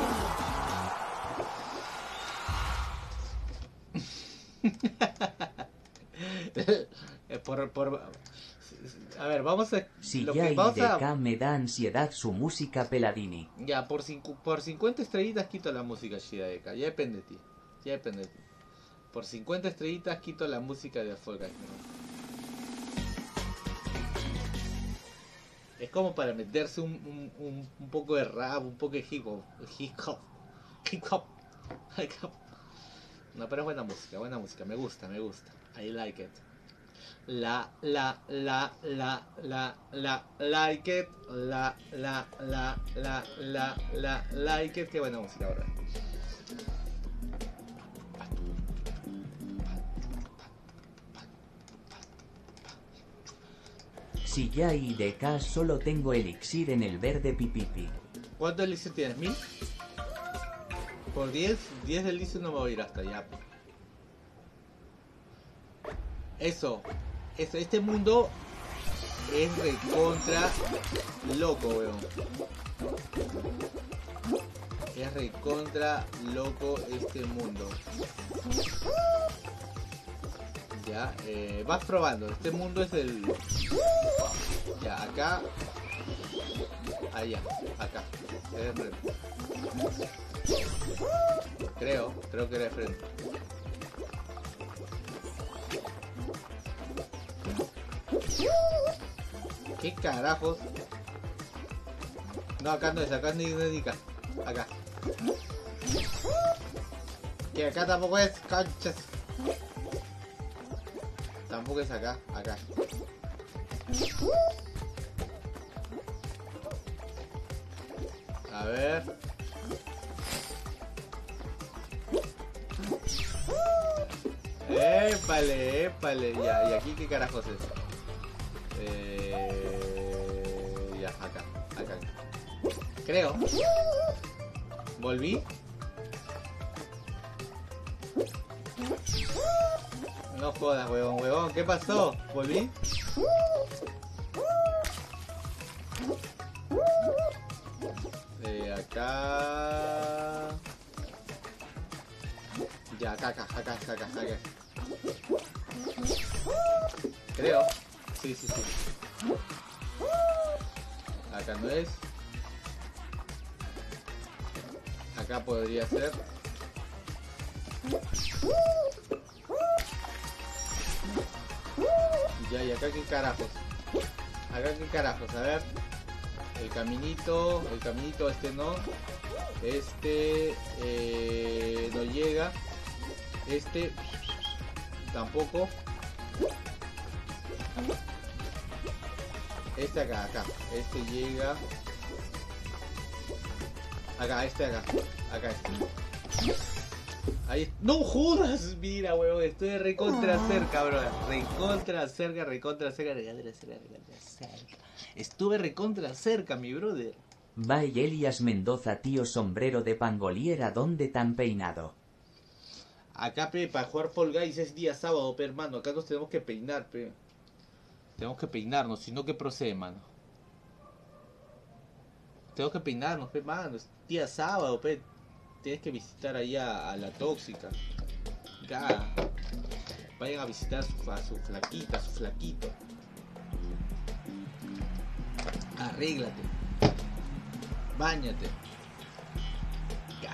brother. A ver, vamos a...
Si lo ya que vamos a... me da ansiedad su música Peladini.
Ya, por 50 estrellitas quito la música Shideka. Ya depende de ti. Por 50 estrellitas quito la música de Fall Guys. Es como para meterse un poco de rap, un poco de hip hop. No, pero es buena música, me gusta. I like it. Like it. Like it. Qué buena música, ¿verdad?
Si ya y de K solo tengo elixir en el verde pipipi.
¿Cuánto elixir tienes? ¿1000? Por 10 de elixir no me voy a ir hasta allá. Eso, este mundo es recontra loco, weón. Es recontra loco este mundo. Ya, vas probando. Este mundo es el... Ya, acá. Allá, acá. Es de frente. Creo que era de frente. ¿Qué carajos? No, acá no es, acá ni acá. Acá. Que acá tampoco es, conchas. Tampoco es acá, acá. A ver. Épale. Ya, ¿y aquí qué carajos es? Ya, acá. Creo. ¿Volví? No jodas, huevón. ¿Qué pasó? ¿Volví? Acá... Ya, acá. Creo. Sí. Acá no es. Acá podría ser. Ya, y acá qué carajos. A ver. El caminito este no. Este no llega. Este tampoco. Este acá. Este llega. Acá. Ahí. ¡No jodas! Mira, huevón, estoy recontra cerca, bro. Recontra cerca. Estuve recontra cerca, mi brother.
Bye Elias Mendoza, tío sombrero de pangoliera, ¿dónde tan peinado?
Acá, para jugar Fall Guys es día sábado, hermano. Acá nos tenemos que peinar, Tenemos que peinarnos, si no, ¿qué procede, mano? Tenemos que peinarnos, mano. Es día sábado, Tienes que visitar ahí a la tóxica. Ya. Vayan a visitar a su flaquita, a su flaquito. Arréglate. Báñate. Ya.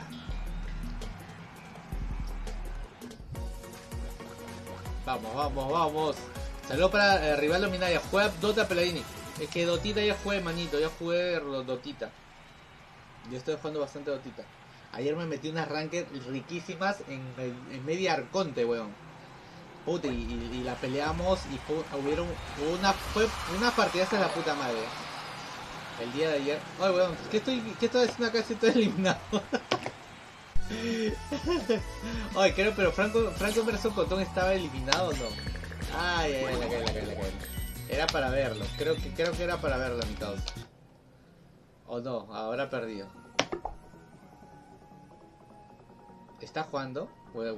Vamos. Saludos para Rivaldo Minaya. Juega Dota Peladini. Es que Dotita ya jugué, manito. Ya jugué Dotita. Yo estoy jugando bastante Dotita. Ayer me metí unas ranked riquísimas en media arconte, weón. Puta, y la peleamos y fue una partida de la puta madre. El día de ayer. Ay, weón, ¿qué estoy haciendo acá si estoy eliminado? Ay, creo, pero Franco vs Cotón estaba eliminado o no. Ay, la caí. Era para verlo. Creo que era para verlo, mi causa. O no, ahora perdido. ¿Está jugando?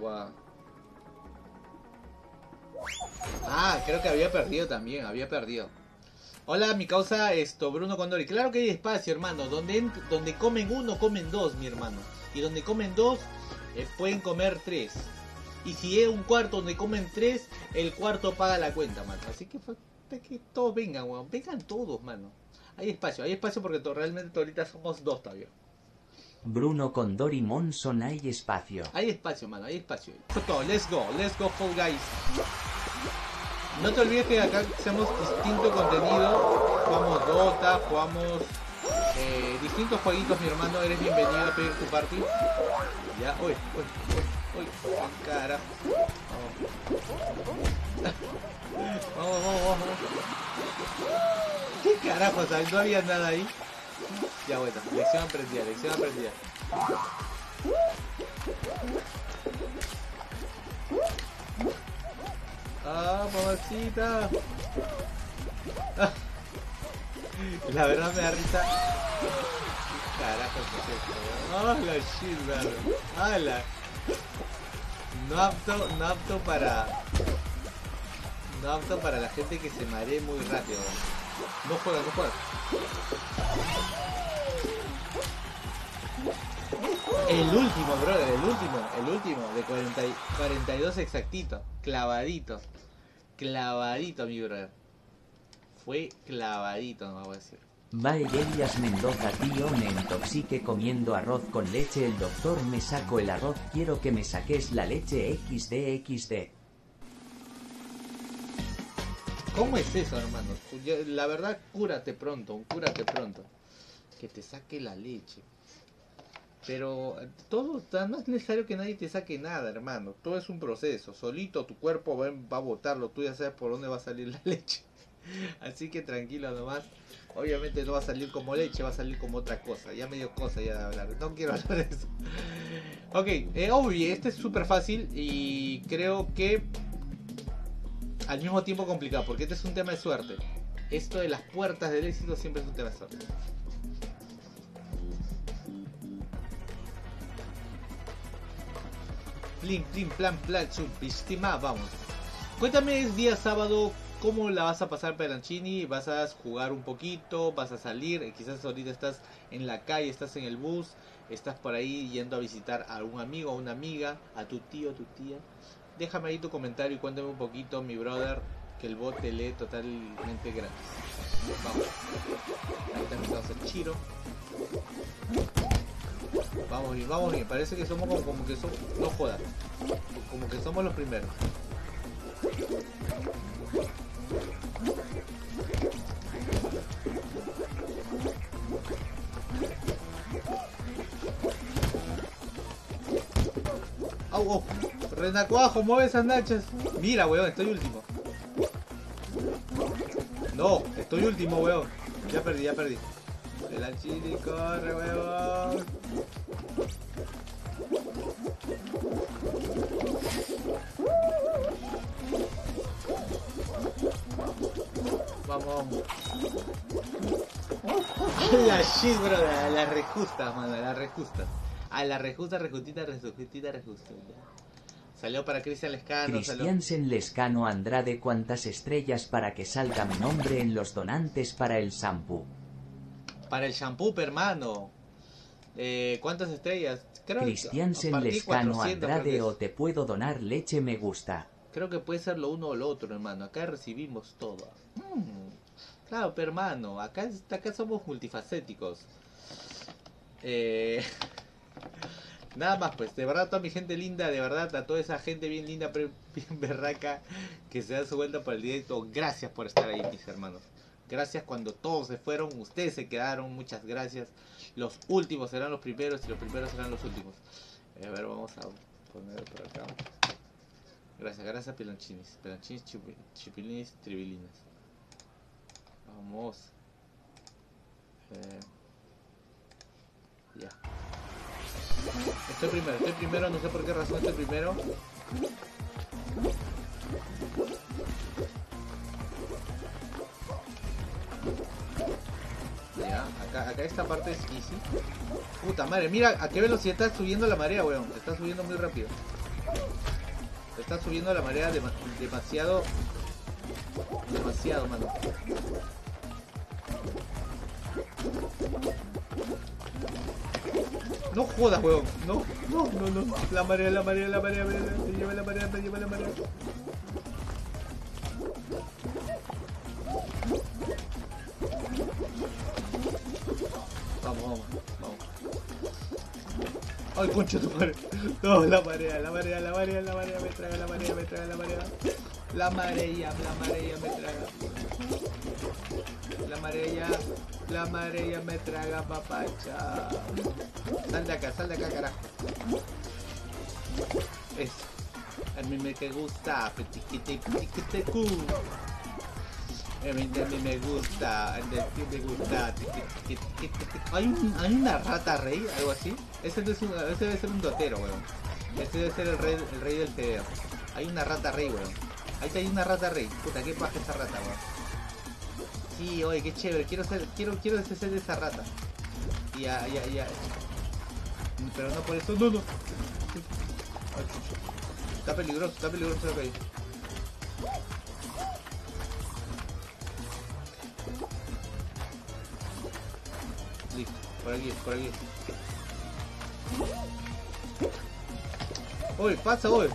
Ah, creo que había perdido también, Hola, mi causa Bruno Condori. Claro que hay espacio, hermano. Donde comen uno, comen dos, mi hermano. Y donde comen dos, pueden comer tres. Y si es un cuarto donde comen tres, el cuarto paga la cuenta, mano. Así que todos vengan, weón. Vengan todos, mano. Hay espacio porque realmente ahorita somos dos todavía.
Bruno Condori Monson, hay espacio.
Hay espacio, mano, hay espacio. Let's go Fall Guys. No te olvides que acá hacemos distinto contenido. Jugamos Dota, jugamos distintos jueguitos, mi hermano. Eres bienvenido a pedir tu party. Ya, uy, carajo. Vamos. ¿Qué carajo? O sea, no había nada ahí. Ya, bueno, lección aprendida. Mamacita. La verdad me da risa. Carajo, ¿qué es esto? La shit, bro. No apto para la gente que se maree muy rápido. No juega. El último, brother, el último de 42 exactito. Clavadito, mi brother. Fue clavadito, no voy a decir.
Elías Mendoza, tío, me intoxique comiendo arroz con leche. El doctor me sacó el arroz, quiero que me saques la leche. XD.
¿Cómo es eso, hermano? La verdad, cúrate pronto. Que te saque la leche. Pero todo, no es necesario que nadie te saque nada, hermano. Todo es un proceso. Solito tu cuerpo va a botarlo. Tú ya sabes por dónde va a salir la leche. Así que tranquilo nomás. Obviamente no va a salir como leche, va a salir como otra cosa. Ya me dio cosa ya de hablar. No quiero hablar de eso. Ok, obvio, este es súper fácil y creo que al mismo tiempo complicado, porque este es un tema de suerte. Esto de las puertas del éxito siempre es un tema de suerte. Plim, plan, chupistima, vamos. Cuéntame, es día sábado, ¿cómo la vas a pasar, Pelanchini? ¿Vas a jugar un poquito? ¿Vas a salir? Quizás ahorita estás en la calle, estás en el bus, estás por ahí yendo a visitar a un amigo, a una amiga, a tu tío, a tu tía. Déjame ahí tu comentario y cuéntame un poquito, mi brother, que el bot te lee totalmente gratis. Vamos. Ahí también vamos a Chiro. Vamos bien, parece que somos como que somos, no jodas, como que somos los primeros. ¡Au! Renacuajo, mueve esas nachas. Mira, weón, estoy último. No, estoy último, weón. Ya perdí. Pelanchini, corre, weón. Vamos. La shit, bro, la rejusta, mano, la rejusta. La rejustita. Salió para Cristian Lescano.
Cristiansen Lescano Andrade, ¿cuántas estrellas para que salga mi nombre en los donantes para el shampoo?
Para el shampoo, hermano. ¿Cuántas estrellas?
Cristiansen Lescano Andrade, o te puedo donar leche, me gusta.
Creo que puede ser lo uno o lo otro, hermano. Acá recibimos todo. Claro, pero hermano, acá somos multifacéticos. Nada más, pues, de verdad, toda mi gente linda, de verdad, a toda esa gente bien linda, bien berraca, que se da su vuelta por el directo. Gracias por estar ahí, mis hermanos. Gracias cuando todos se fueron, ustedes se quedaron, muchas gracias. Los últimos serán los primeros y los primeros serán los últimos. A ver, vamos a poner por acá. Gracias Pelanchinis, Chipilinis, Tribilinas. Vamos. Ya. Estoy primero, no sé por qué razón estoy primero. Ya, acá esta parte es easy. Puta madre, mira a qué velocidad está subiendo la marea, weón. Está subiendo muy rápido. Está subiendo la marea demasiado, mano. No jodas, weón. No. La marea. Me lleva la marea. Vamos. Ay, concha tu madre. No, la marea. Me traga la marea. La marea me traga. La marea. La marea me traga papacha. Sal de acá, carajo. Eso. A mí me gusta. A mí me gusta. Hay una rata rey, algo así. Ese debe ser un dotero, weón. Ese debe ser el rey del fedeo. Hay una rata rey, weón. Ahí hay una rata rey. Puta, qué paja esa rata, weón. Sí, oye, qué chévere. Quiero deshacer de esa rata. Ya. Pero no por eso, no. Está peligroso lo que hay. Listo, por aquí. Uy, pasa, uy.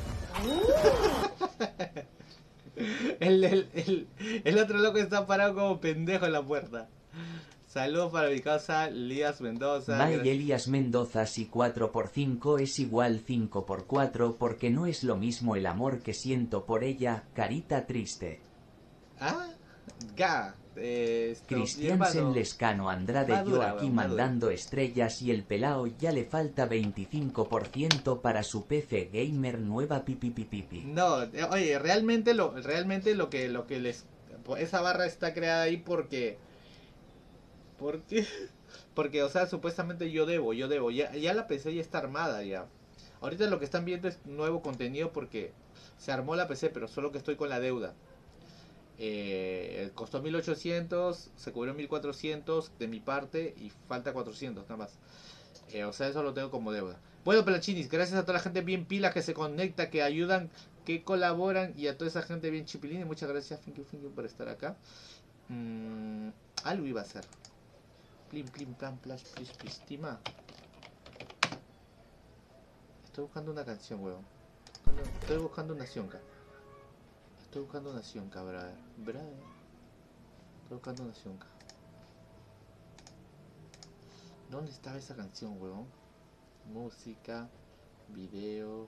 El otro loco está parado como pendejo en la puerta. Saludos para mi casa, Elías Mendoza.
Bye Elías Mendoza, si 4×5 es igual 5×4 porque no es lo mismo el amor que siento por ella, carita triste.
Ah,
Cristiansen Lescano Andrade, yo aquí mandando estrellas y el pelao ya le falta 25% para su PC gamer nueva pipi.
No, oye, realmente lo que les... Esa barra está creada ahí porque, o sea, supuestamente yo debo, ya la PC ya está armada ya. Ahorita lo que están viendo es nuevo contenido porque se armó la PC, pero solo que estoy con la deuda. Costó 1800, se cubrió 1400 de mi parte y falta 400 nada más. O sea, eso lo tengo como deuda. Bueno, Pelachinis, gracias a toda la gente bien pila que se conecta, que ayudan, que colaboran y a toda esa gente bien chipilín. Muchas gracias, thank you por estar acá. Algo iba a hacer. Plim, plan, plash, pistima. Estoy buscando una canción, weón. Estoy buscando una sionca. Estoy buscando una sionca, brother. Estoy buscando una sionca. ¿Dónde estaba esa canción, weón? Música, videos.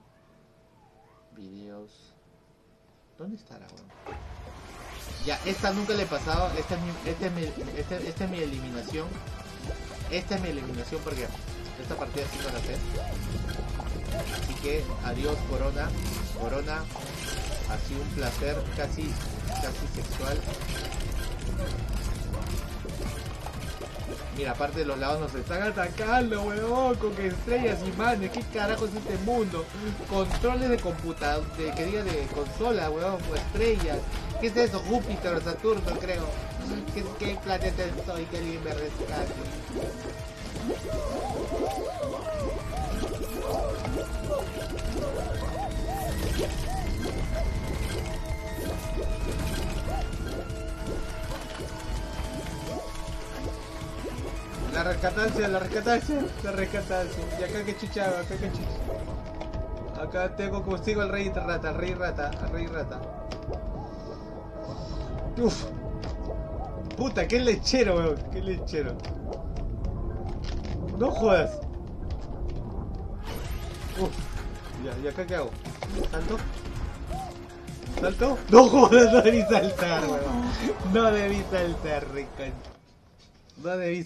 ¿Dónde estará, weón? Ya, esta nunca le he pasado. Esta es mi eliminación. Esta es mi eliminación porque esta partida sí no la sé. Así que adiós, Corona. Ha sido un placer casi sexual. Mira, aparte de los lados nos están atacando, weón, con estrellas y manes. ¿Qué carajo es este mundo? Controles de computadora, de consola, weón, o estrellas. ¿Qué es eso? Júpiter o Saturno, creo. ¿Qué planeta estoy? Que alguien me rescate. La rescatancia. Y acá que chuchaba, acá tengo como sigo al rey rata. Uf. Puta, qué lechero, weón, qué lechero. No jodas. Uf. ¿Y acá qué hago? ¿Salto? No jodas, no debí saltar, weón. No debí saltar, ricón. No debí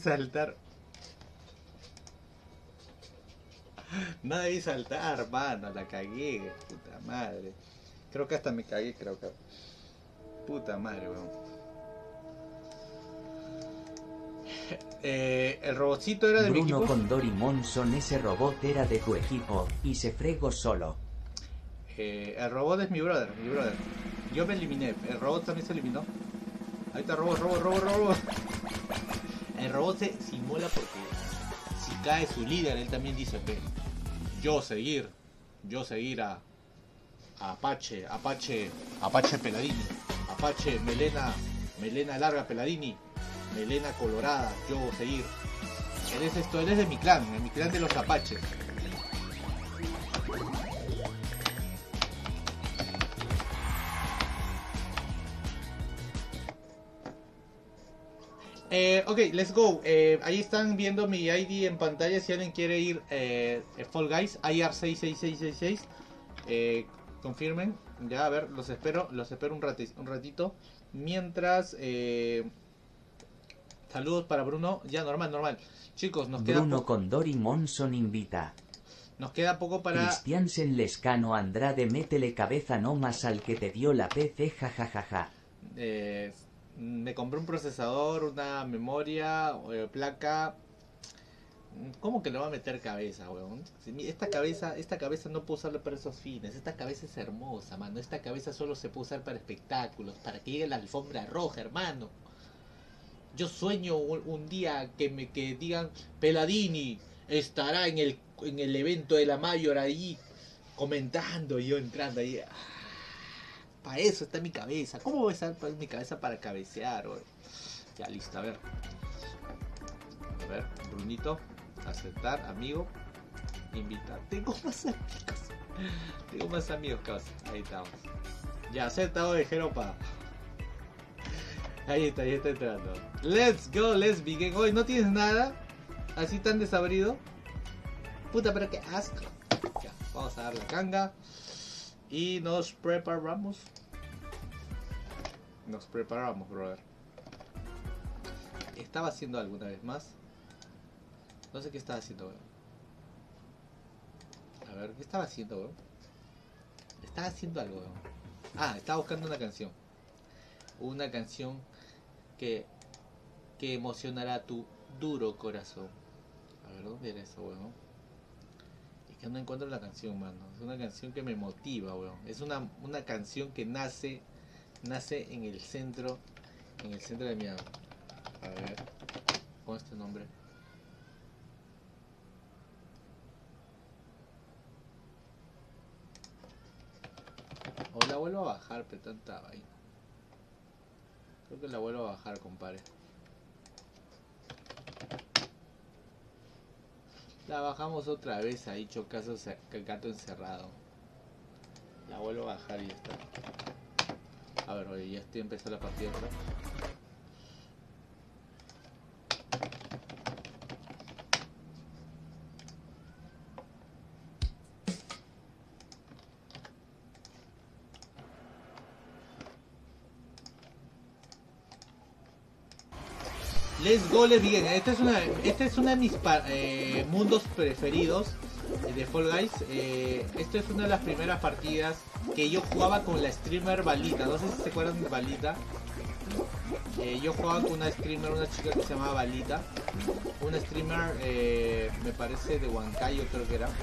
saltar, mano, la cagué, puta madre. Creo que hasta me cagué, puta madre, weón. El robotcito era de mi equipo.
Bruno Condori Monson, ese robot era de tu equipo y se fregó solo.
El robot es mi brother. Yo me eliminé, el robot también se eliminó. Ahí está, robot. El robot se simula porque si cae su líder, él también dice que yo seguir a Apache Peladini, Apache melena larga Peladini, melena colorada, yo seguir. Él es de mi clan de los Apaches. Ok, let's go. Ahí están viendo mi ID en pantalla. Si alguien quiere ir Fall Guys, IR66666. Confirmen. Ya, a ver, los espero un ratito. Mientras Saludos para Bruno. Ya, normal. Chicos, nos queda
Bruno Condori Monson invita.
Nos queda poco para...
Christiansen Lescano Andrade, métele cabeza no más al que te dio la PC, jajajaja.
Me compré un procesador, una memoria, placa. ¿Cómo que le va a meter cabeza, weón? Esta cabeza no puedo usarla para esos fines. Esta cabeza es hermosa, mano. Esta cabeza solo se puede usar para espectáculos, para que llegue la alfombra roja, hermano. Yo sueño un día que digan Peladini estará en el evento de la Mayor ahí comentando, y yo entrando ahí. Para eso está mi cabeza. ¿Cómo voy a usar mi cabeza para cabecear, weón? Ya, listo, a ver, Brunito. Aceptar, amigo. Invitar. Tengo más amigos, casi. Ahí estamos. Ya, aceptado de Jeropa. Ahí está entrando. Let's go, let's begin. Hoy no tienes nada. Así tan desabrido. Puta, pero qué asco. Ya, vamos a dar la canga. Y nos preparamos. Brother. Estaba haciendo alguna vez más. No sé qué estaba haciendo, weón. A ver, ¿qué estaba haciendo, weón? Estaba haciendo algo, weón. Estaba buscando una canción. Una canción que emocionará tu duro corazón. A ver, ¿dónde era eso, weón? Es que no encuentro la canción, mano. Es una canción que me motiva, weón. Es una canción que nace en el centro de mi alma. A ver, ¿cómo es este nombre? O la vuelvo a bajar, pero tanta vaina. Creo que la vuelvo a bajar, compadre. La bajamos otra vez ahí, chocazo, gato encerrado. La vuelvo a bajar y ya está. A ver, oye, ya estoy empezando la partida otra. Let's go, let's begin. Esta es una de mis mundos preferidos de Fall Guys. Esto es una de las primeras partidas que yo jugaba con la streamer Balita. No sé si se acuerdan de Balita. Yo jugaba con una streamer, una chica que se llamaba Balita. Una streamer, me parece de Huancayo, creo que era.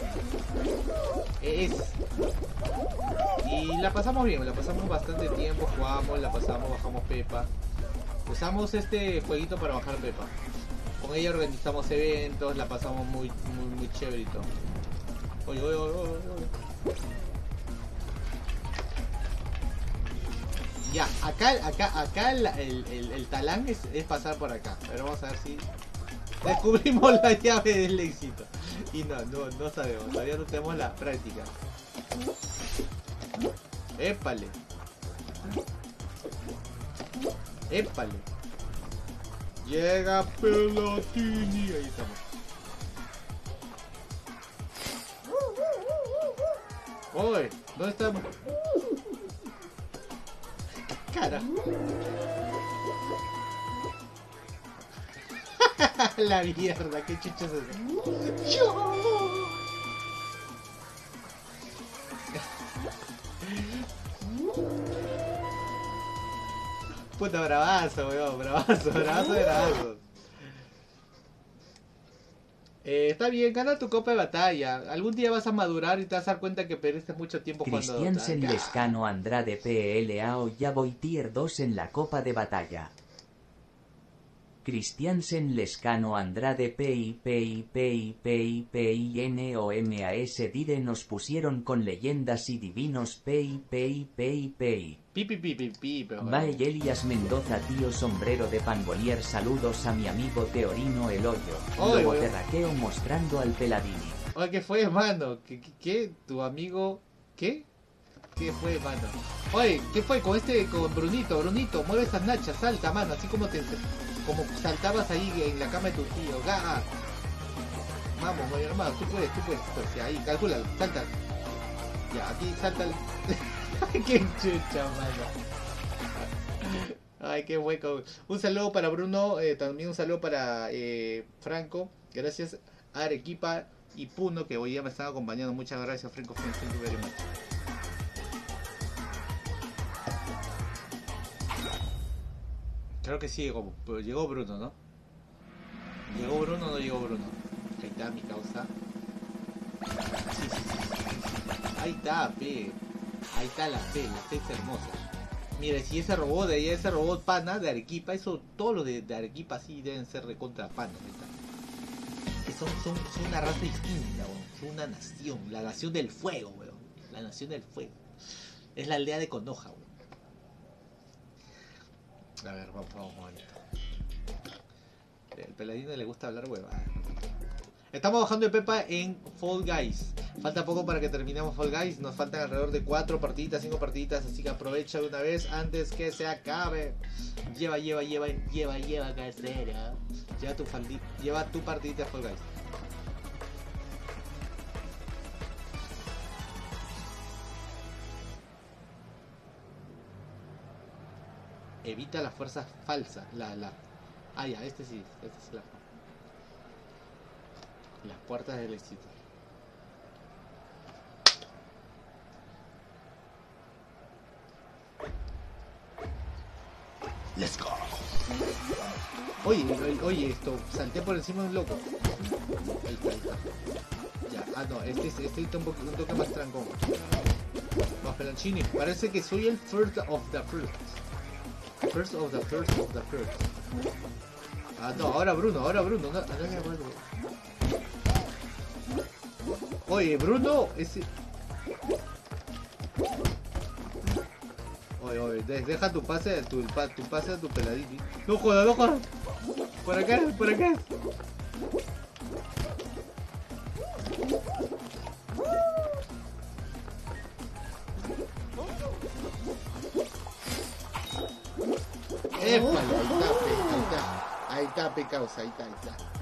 Y la pasamos bien, la pasamos bastante tiempo, jugamos, bajamos Pepa. Usamos este jueguito para bajar Pepa. Con ella organizamos eventos, la pasamos muy chévere y todo. Oye. Ya, acá el talán es pasar por acá. Pero vamos a ver si descubrimos la llave del éxito. Y no sabemos, todavía no tenemos la práctica. Épale. Llega Peladini. Ahí estamos. Oye, ¿dónde estamos? Cara. La mierda, qué chucha es eso. Puta, bravazo, weón, bravazo. Está bien, gana tu copa de batalla. Algún día vas a madurar y te vas a dar cuenta que perdiste mucho tiempo jugando.
Christiansen Lescano Andrade PLAO, ya voy tier 2 en la copa de batalla. Christiansen Lescano Andrade PINOMAS Dire nos pusieron con leyendas y divinos PI. Bye Elias Mendoza, tío sombrero de Pangolier, saludos a mi amigo Teorino el Hoyo. Luego terraqueo mostrando al Peladini.
Oye, ¿qué fue, mano? ¿Qué? ¿Tu amigo? ¿Qué? ¿Qué fue, mano? Oye, ¿qué fue con Brunito? Brunito, mueve esas nachas, salta, mano, así como saltabas ahí en la cama de tu tío. ¡Ga! Vamos, mi hermano, tú puedes. Pues, ahí, calcula, salta. Ya, aquí salta el... ¡Qué chucha, mano! Ay, qué hueco. Un saludo para Bruno, también un saludo para Franco. Gracias a Arequipa y Puno, que hoy día me están acompañando. Muchas gracias, Franco. Thank you very much. Creo que sí llegó Bruno, ¿no? ¿Llegó Bruno o no llegó Bruno? Ahí está mi causa. Sí. Ahí está, pe. Ahí está la P es hermosa. Mira, si ese robot pana de Arequipa, eso, todos los de Arequipa sí deben ser recontra panas. Que son una raza distinta, weón. Son una nación, la nación del fuego, weón. La nación del fuego. Es la aldea de Konoha, weón. A ver, vamos a ver. El peladino le gusta hablar huevada. Estamos bajando de pepa en Fall Guys. Falta poco para que terminemos Fall Guys. Nos faltan alrededor de 4 partiditas, 5 partiditas. Así que aprovecha de una vez antes que se acabe. Lleva casera. Lleva tu partidita de Fall Guys. Evita las fuerzas falsas. Ah, ya, este sí es las puertas del éxito. Let's go. Oye, esto, salté por encima de un loco. Ahí está. Ya, no, este está un toque más trancón. Más pelanchini. Parece que soy el first of the first. First of the first. Ah, no, ahora Bruno. No, oye, Bruno, ese... Oye, deja tu pase a tu peladito. No jodas. Por acá. Ahí está, pecausa, ahí está.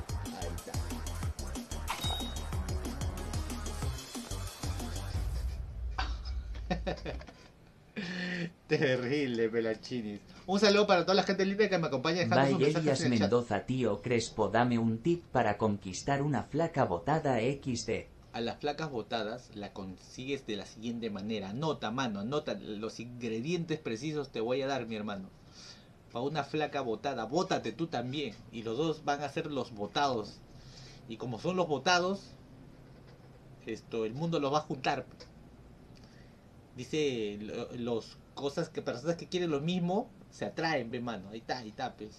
Terrible, pelachinis. Un saludo para toda la gente linda que me acompaña dejando sus mensajes en el chat.
Mendoza, tío Crespo, dame un tip para conquistar una flaca botada XD.
A las flacas botadas la consigues de la siguiente manera. Anota los ingredientes precisos te voy a dar, mi hermano. Para una flaca botada, bótate tú también. Y los dos van a ser los botados. Y como son los botados, el mundo los va a juntar. Dice los personas que quieren lo mismo se atraen, ve, mano. Ahí está, pues.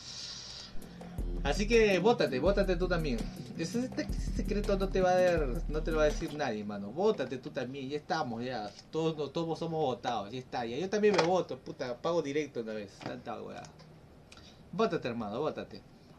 Así que bótate tú también. Ese secreto no te lo va a decir nadie, mano. Bótate tú también, ya estamos, ya. Todos somos votados, ya está. Ya yo también me voto, puta, pago directo una vez. Tanta weá. Bótate, hermano, bótate.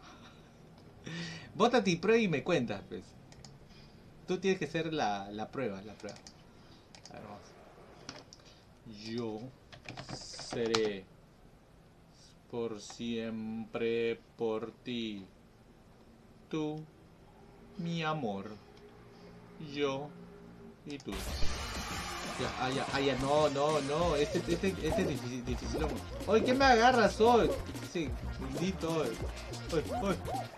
Bótate y prueba y me cuentas, pues. Tú tienes que ser la prueba. A ver, vamos. Yo seré por siempre por ti. Tú, mi amor. Yo y tú. Ya, no. Este es difícil. Oye, ¿qué me agarras hoy? Sí, maldito hoy. Oye.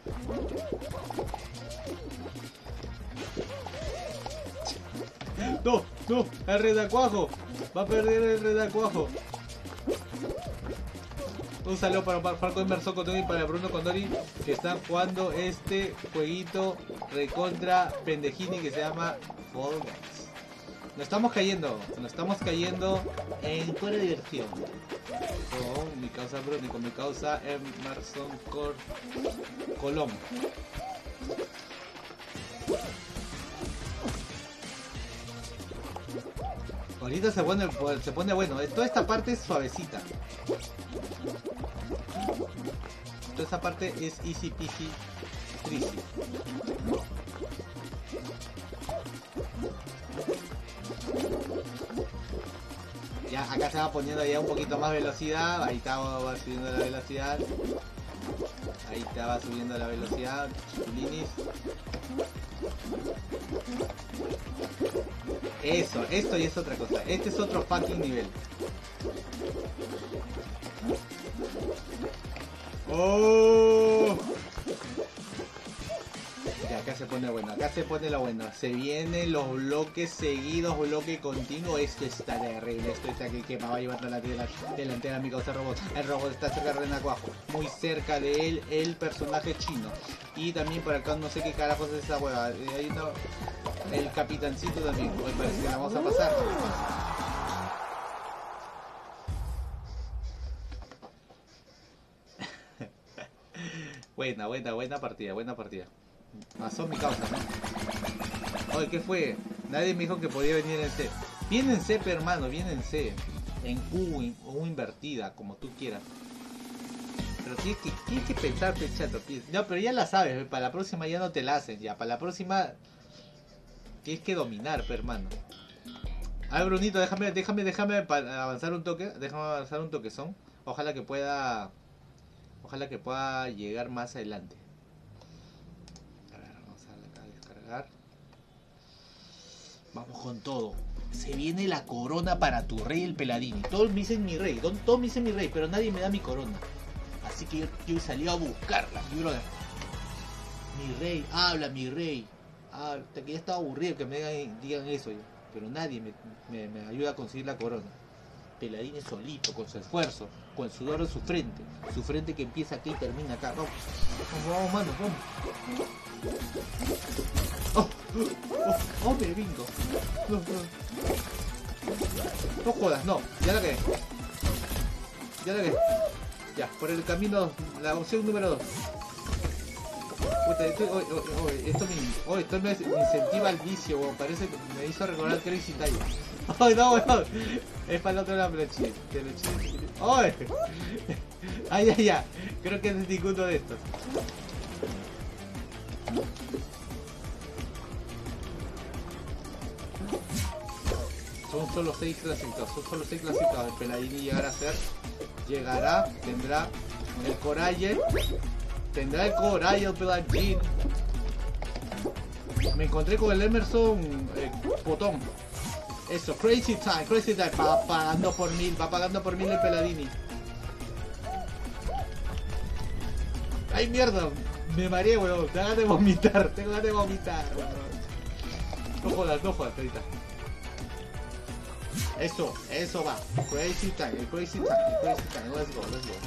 No, el redacuajo. Va a perder el redacuajo. Un saludo para Marco Emerson Condori y para Bruno Condori, que están jugando este jueguito recontra pendejini que se llama Fall Guys. Nos estamos cayendo en pura diversión. Con mi causa Bruno y con mi causa Emerson Colón. Ahorita se pone bueno. Toda esta parte es suavecita. Toda esta parte es easy peasy treasy. Ya acá se va poniendo ya un poquito más velocidad. Ahí está, va subiendo la velocidad. Ahí está, va subiendo la velocidad. Chiquilinis. Eso, esto ya es otra cosa. Este es otro fucking nivel. ¡Oh! Ya, acá se pone bueno, acá se pone la buena. Se vienen los bloques seguidos, bloque continuo. Esto está terrible, esto está que me va a llevar delantera a mi causa robot. El robot está cerca de Renacuajo, muy cerca de él, el personaje chino. Y también por acá no sé qué carajos es esa hueva. Ahí no, el capitancito también. Hoy parece que la vamos a pasar. Buena partida. Pasó mi causa, ¿no? Oye, ¿qué fue? Nadie me dijo que podía venir en C. Viene en C, hermano, viene en C. En Q o invertida, como tú quieras. Pero tienes que pensarte, chato. No, pero ya la sabes, para la próxima ya no te la hacen, ya. Para la próxima tienes que dominar, hermano. A ver, Brunito, déjame avanzar un toque. Déjame avanzar un toquezón. Ojalá que pueda llegar más adelante. A ver, vamos a descargar. Vamos con todo. Se viene la corona para tu rey, el Peladini. Todos me dicen mi rey, todos me dicen mi rey, pero nadie me da mi corona. Así que yo salí a buscarla, mi brother. Mi rey, habla mi rey. Hasta que ya estaba aburrido que me digan eso ya. Pero nadie me ayuda a conseguir la corona. Peladini solito, con su esfuerzo, con el sudor de su frente que empieza aquí y termina acá. Vamos, mano, vamos. Me bingo. No jodas, no, ya la quedé. Ya, por el camino, la opción número 2. Esto me incentiva al vicio, bueno, parece que me hizo recordar Crazy Time. ¡Ay, no! Es para el otro lado, ¡ay! ¡Ay! Creo que es ninguno de estos. Son solo 6 clasificados. El Peladini tendrá el coraje. El Peladini. Me encontré con el Emerson Potón. Eso, Crazy Time. Va pagando por 1000 el Peladini. ¡Ay, mierda! Me mareé, weón. Tengo ganas de vomitar. No jodas, ahorita. Eso va. Crazy Time. Let's go.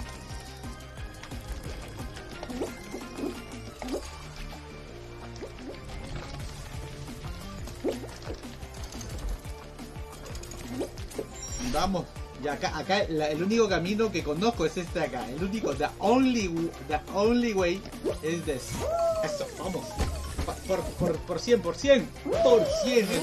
Vamos. Y acá el único camino que conozco es este acá. El único, the only way is this. Eso, vamos. Por 100%. Por 100 es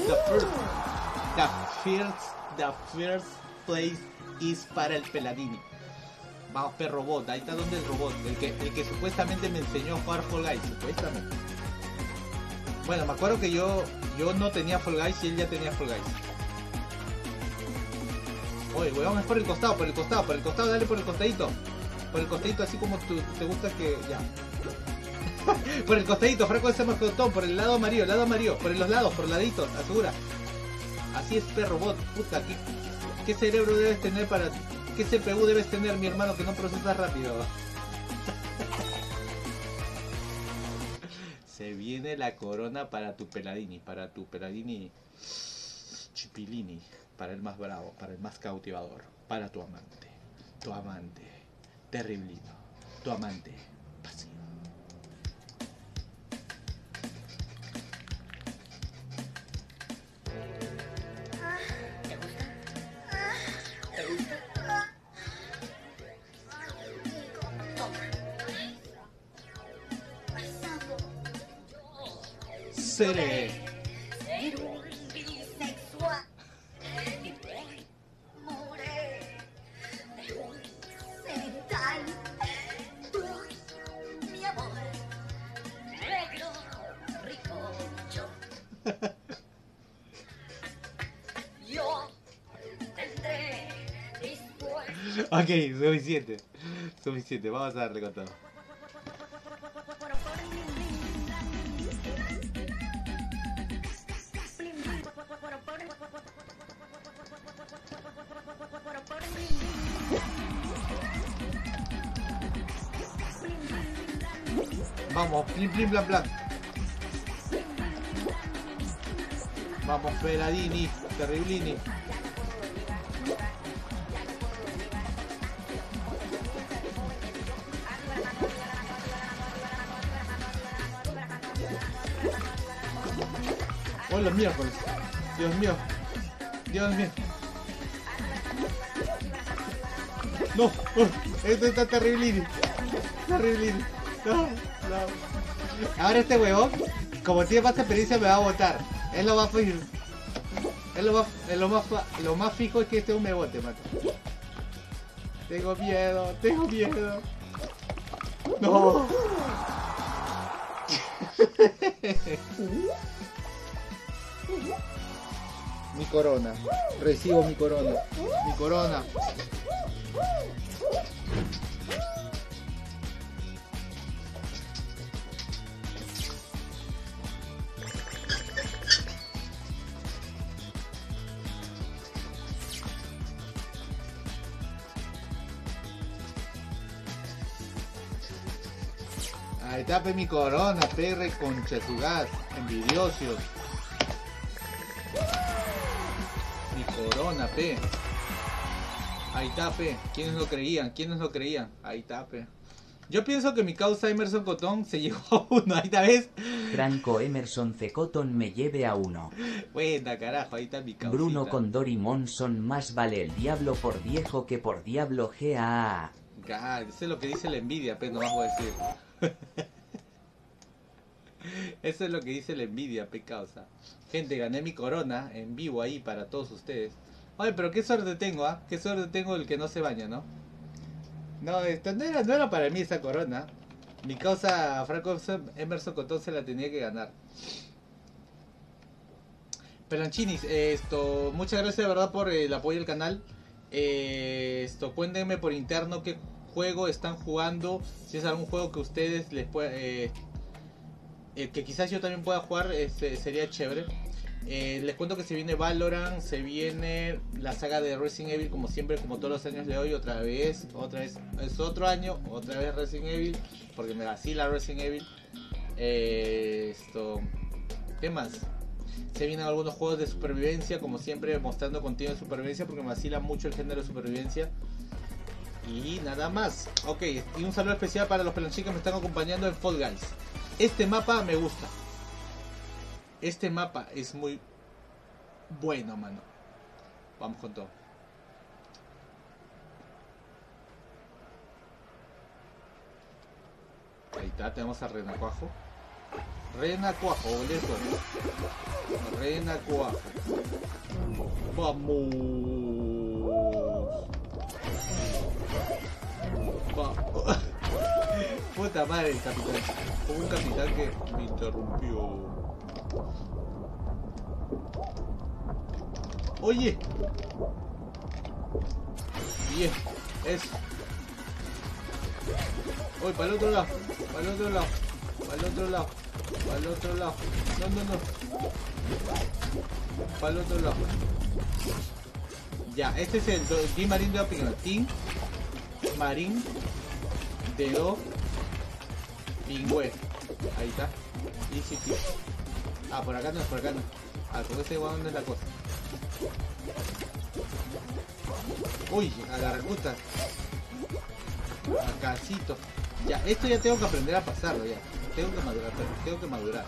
the first place is para el Peladini. Vamos, perro robot. Ahí está donde el robot. El que supuestamente me enseñó a jugar Fall Guys. Supuestamente. Bueno, me acuerdo que yo no tenía Fall Guys y él ya tenía Fall Guys. Oye, weón, es por el costado, dale por el costadito. Por el costadito, así como te gusta que... Ya. Por el costadito, Franco ese más costón, por el lado amarillo, por los lados, por laditos, asegura. Así es, perro bot, puta, ¿qué cerebro debes tener para... ¿Qué CPU debes tener, mi hermano, que no procesas rápido? Se viene la corona para tu Peladini, Chipilini. Para el más bravo, para el más cautivador, para tu amante terriblino, tu amante pasivo.
¿Te gusta?
Seré. Ok, suficiente, vamos a darle con todo. Vamos, plim plim plan plan. Vamos, Peladini, Terriblini. Hola, miércoles. Dios mío. Dios mío. No, esto está terrible. Terrible. No. Ahora este huevón, como tiene más experiencia, me va a botar. Es lo más fijo. Lo más fijo es que este me bote, mato. Tengo miedo. No. Mi corona. Recibo mi corona. Mi corona. Ahí tape mi corona, perre concha su gas, envidiosos. Mi corona, pe. Ahí tape. ¿Quiénes lo creían? Ahí tape. Yo pienso que mi causa Emerson Cotton se llevó a 1. Ahí está, ¿ves?
Franco Emerson C. Cotton me lleve a 1.
Buena, carajo, ahí está mi causa.
Bruno Condori Monson, más vale el diablo por viejo que por diablo GAA.
Eso es lo que dice la envidia, pe, no más voy a decir. Eso es lo que dice la envidia, pe causa. Gente, gané mi corona en vivo ahí para todos ustedes. Oye, pero qué suerte tengo, ¿ah? Qué suerte tengo el que no se baña, ¿no? No, esto no era para mí esa corona. Mi causa Franco Emerson Cotton se la tenía que ganar. Pelanchinis, muchas gracias de verdad por el apoyo al canal. Cuéntenme por interno qué juego están jugando. Si es algún juego que ustedes les pueda... que quizás yo también pueda jugar, sería chévere. Les cuento que se viene Valorant, se viene la saga de Resident Evil, como siempre, como todos los años le doy, otra vez, es otro año, otra vez Resident Evil, porque me vacila Resident Evil. ¿Qué más? Se vienen algunos juegos de supervivencia, como siempre, mostrando contenido de supervivencia, porque me vacila mucho el género de supervivencia. Y nada más. Ok, y un saludo especial para los pelanchicos que me están acompañando en Fall Guys. Este mapa me gusta. Este mapa es muy bueno, mano. Vamos con todo. Ahí está, tenemos a Renacuajo. Renacuajo, boleto. Renacuajo. Vamos. Vamos. Puta madre, el capitán. Hubo un capitán que me interrumpió. Oye. Bien, eso. Voy para el otro lado. Para el otro lado. Para el otro lado. Para el otro lado. No. Para el otro lado. Ya, este es el Team Marín de Opinión. Team Marín de O Pingüe. Ahí está. Easy tío. Ah, por acá no, por acá no. Ah, con ese igual no es la cosa. Uy, a la reputa. Acácito. Ya, esto ya tengo que aprender a pasarlo ya. Tengo que madurar.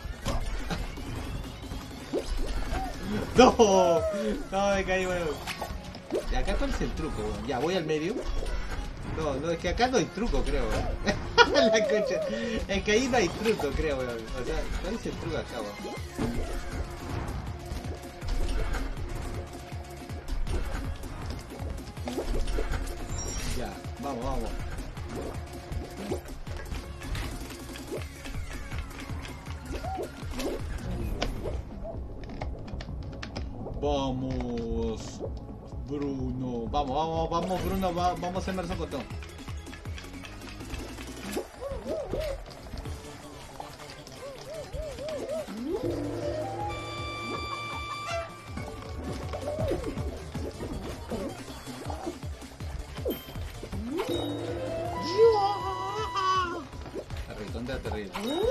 No, me caí, bueno. Y acá cuál es el truco, bueno. Ya, voy al medio. No, es que acá no hay truco, creo, weón. La concha. Es que ahí no hay truco, creo, weón. O sea, ¿cuál es el truco acá, weón? Ya, vamos. Vamos, Bruno. Vamos, Bruno. Vamos a Emerson Cotton. Terrible.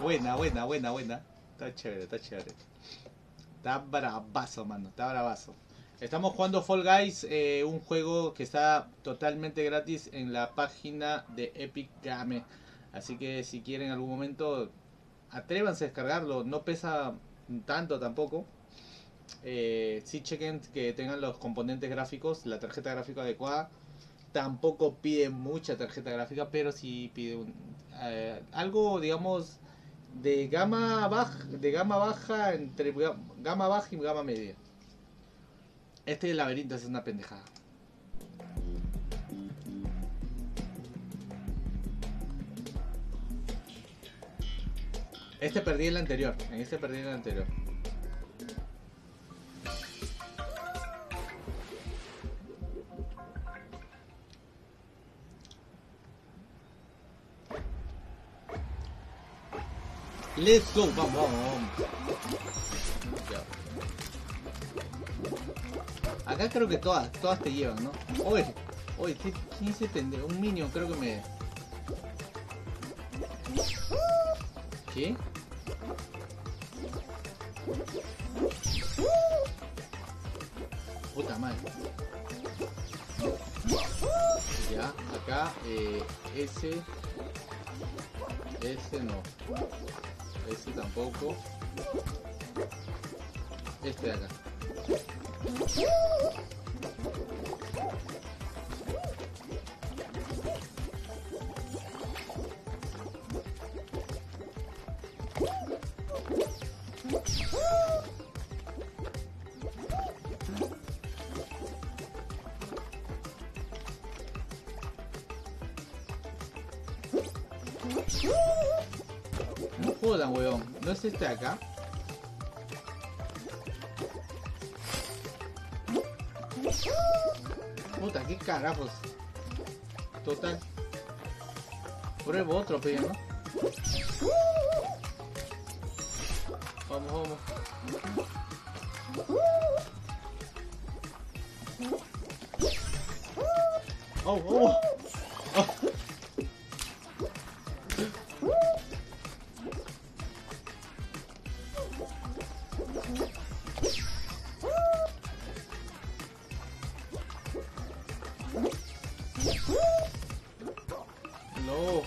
Buena. Está chévere. Está bravazo, mano. Está bravazo. Estamos jugando Fall Guys, un juego que está totalmente gratis en la página de Epic Games. Así que si quieren en algún momento, atrévanse a descargarlo. No pesa tanto tampoco. Sí chequen que tengan los componentes gráficos, la tarjeta gráfica adecuada. Tampoco pide mucha tarjeta gráfica, pero sí pide algo, digamos, de gama baja, entre gama baja y gama media. Este laberinto es una pendejada. En este perdí el anterior. Let's go, vamos. Acá creo que todas te llevan, ¿no? Oye, ¿quién se tendrá? Un minion creo que me... ¿Qué? Puta madre. Ya, acá, ese no. Ese tampoco. Este de acá. No jodan, weón. ¿No es este de acá? Puta, qué carajos. Total. Pruebo otro, pero ¿no? Vamos. Oh. No.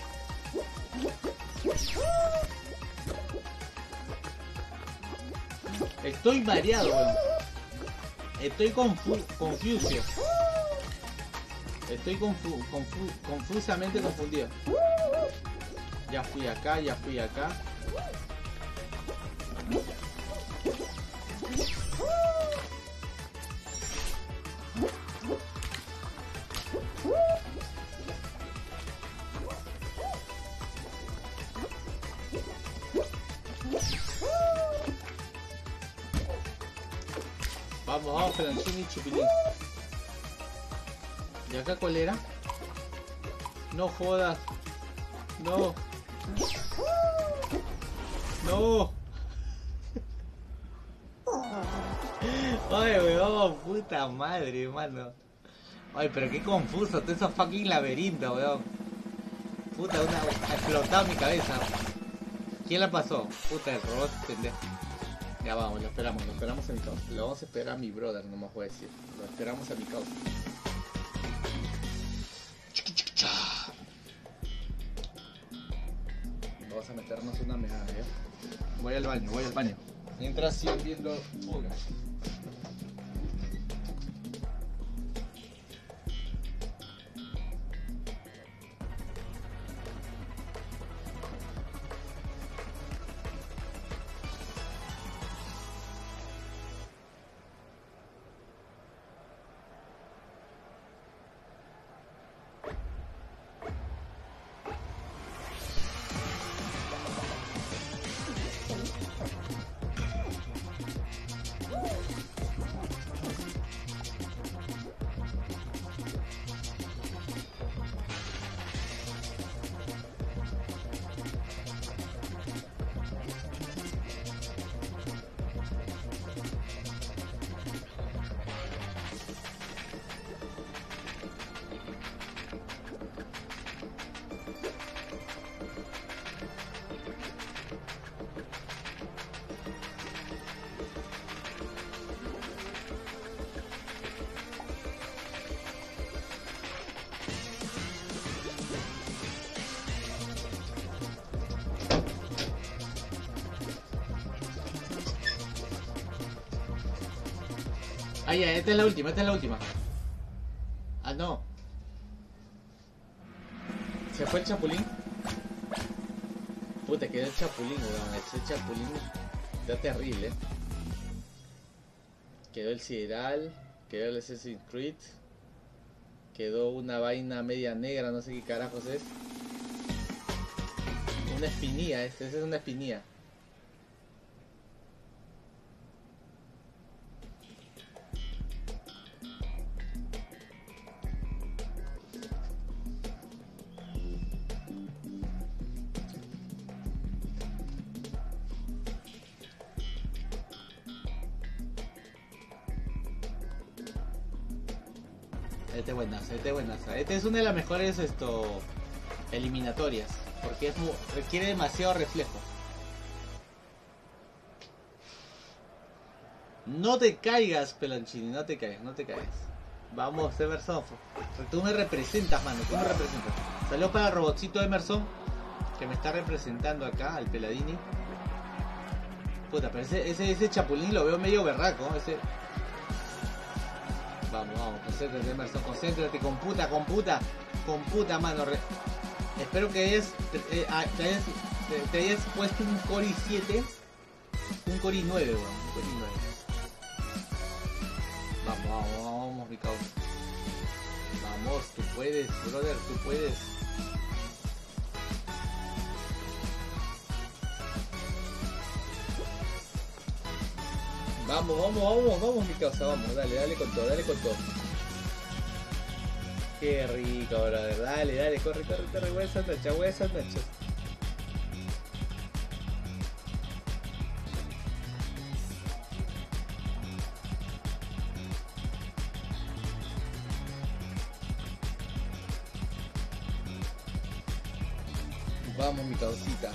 Estoy mareado, weón. Estoy confuso. Estoy confusamente confundido. Ya fui acá. Vamos, Franchini y Chupilín. ¿Y acá cuál era? No jodas. No. Ay, weón, puta madre, hermano. Ay, pero qué confuso, todo esos fucking laberintos, weón. Puta, ha explotado mi cabeza. ¿Quién la pasó? Puta, el robot pendejo. Ya vamos, lo esperamos a mi causa. Lo vamos a esperar a mi brother, no me voy a decir. Lo esperamos a mi causa. Vamos a meternos una meada, ¿ya? Voy al baño. Mientras siguen viendo fugas. Ah, ya, esta es la última, esta es la última. Ah, no. ¿Se fue el chapulín? Puta, quedó el chapulín, weón. Ese chapulín está terrible. Quedó el sideral, quedó el Assassin's Creed, quedó una vaina media negra, no sé qué carajos es. Una espinilla, esa es una espinilla. Este es buenazo, este es buenazo. Este es una de las mejores eliminatorias, porque requiere demasiado reflejo. No te caigas, Pelanchini, no te caigas, no te caigas. Vamos, Emerson. Tú me representas, mano, tú me representas. Saludos para el robotcito Emerson, que me está representando acá, al Peladini. Puta, pero ese chapulín lo veo medio berraco, ese... Vamos, concéntrate, Emerson, concéntrate, computa, mano. Espero que te hayas puesto un Core i7, un Core i9, weón, un Core i9. Vamos, mi causa. Vamos, tú puedes, brother, tú puedes. Vamos, mi causa, vamos, dale con todo. Qué rico, brother, dale, corre, buenas noches. Vamos, mi causita.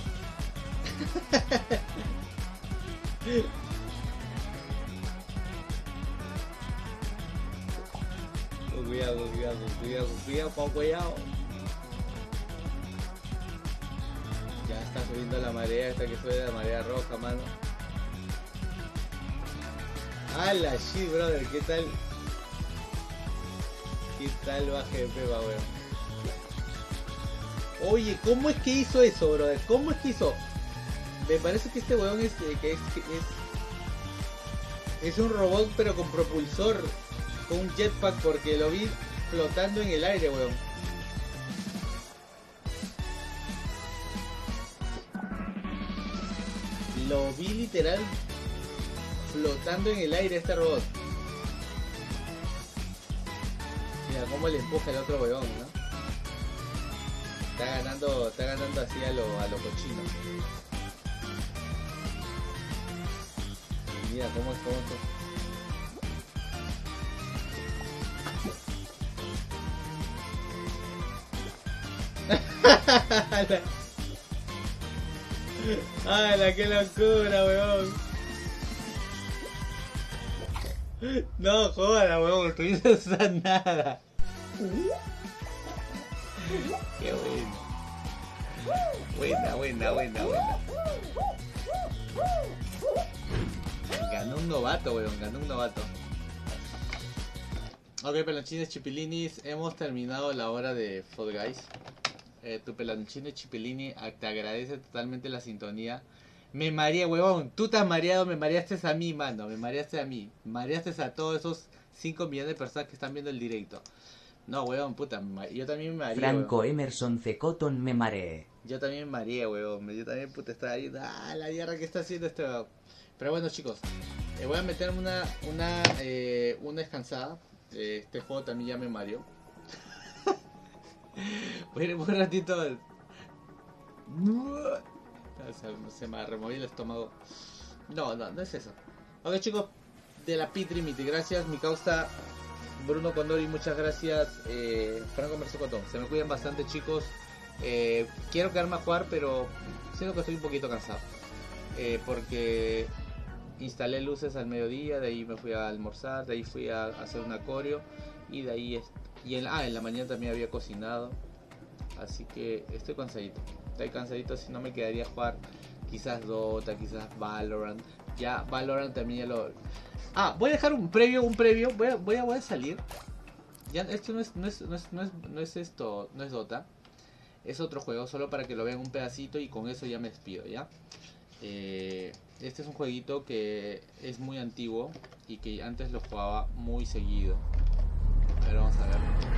Cuidado. Ya está subiendo la marea, hasta que sube la marea roja, mano. ¡Hala, shit, brother! ¿Qué tal baje de pepa, weón? Oye, ¿cómo es que hizo eso, brother? ¿Cómo es que hizo? Me parece que este weón es un robot, pero con propulsor, con un jetpack, porque lo vi flotando en el aire, weón. Lo vi literal flotando en el aire este robot. Mira cómo le empuja el otro weón, ¿no? Está ganando así a lo cochino. Mira cómo es. ¡Hala, qué locura, weón! No joda, weón, no hizo nada. Qué buena. Ganó un novato, weón, Ok, pelanchines chipilinis, hemos terminado la hora de Fall Guys. Tu pelanchine chipilini te agradece totalmente la sintonía. Me mareé, huevón. Tú te has mareado, me mareaste a mí, mano. Me mareaste a mí. Mareaste a todos esos 5 millones de personas que están viendo el directo. No, huevón, puta. Yo también me mareé.
Franco huevón. Emerson C. Cotton me mareé.
Yo también me mareé, huevón. Yo también, puta, estaba ahí. La guerra que está haciendo este huevón. Pero bueno, chicos. Voy a meterme una descansada. Este juego también ya me mareó. Voy a ir un ratito. Se me removió el estómago. No es eso. Ok, chicos, de la Pitrimiti, gracias mi causa Bruno Condori, muchas gracias Franco Mercecotón. Se me cuidan bastante, chicos. Quiero quedarme a jugar, pero siento que estoy un poquito cansado, porque instalé luces al mediodía, de ahí me fui a almorzar, de ahí fui a hacer un acorio, y de ahí en la mañana también había cocinado, así que estoy cansadito, si no me quedaría a jugar Quizás Dota, quizás Valorant. Ya Valorant también ya lo... voy a dejar un previo. Voy a salir. Ya esto no es esto, no es Dota. Es otro juego, solo para que lo vean un pedacito y con eso ya me despido, ¿ya? Este es un jueguito que es muy antiguo y que antes lo jugaba muy seguido. A ver, vamos a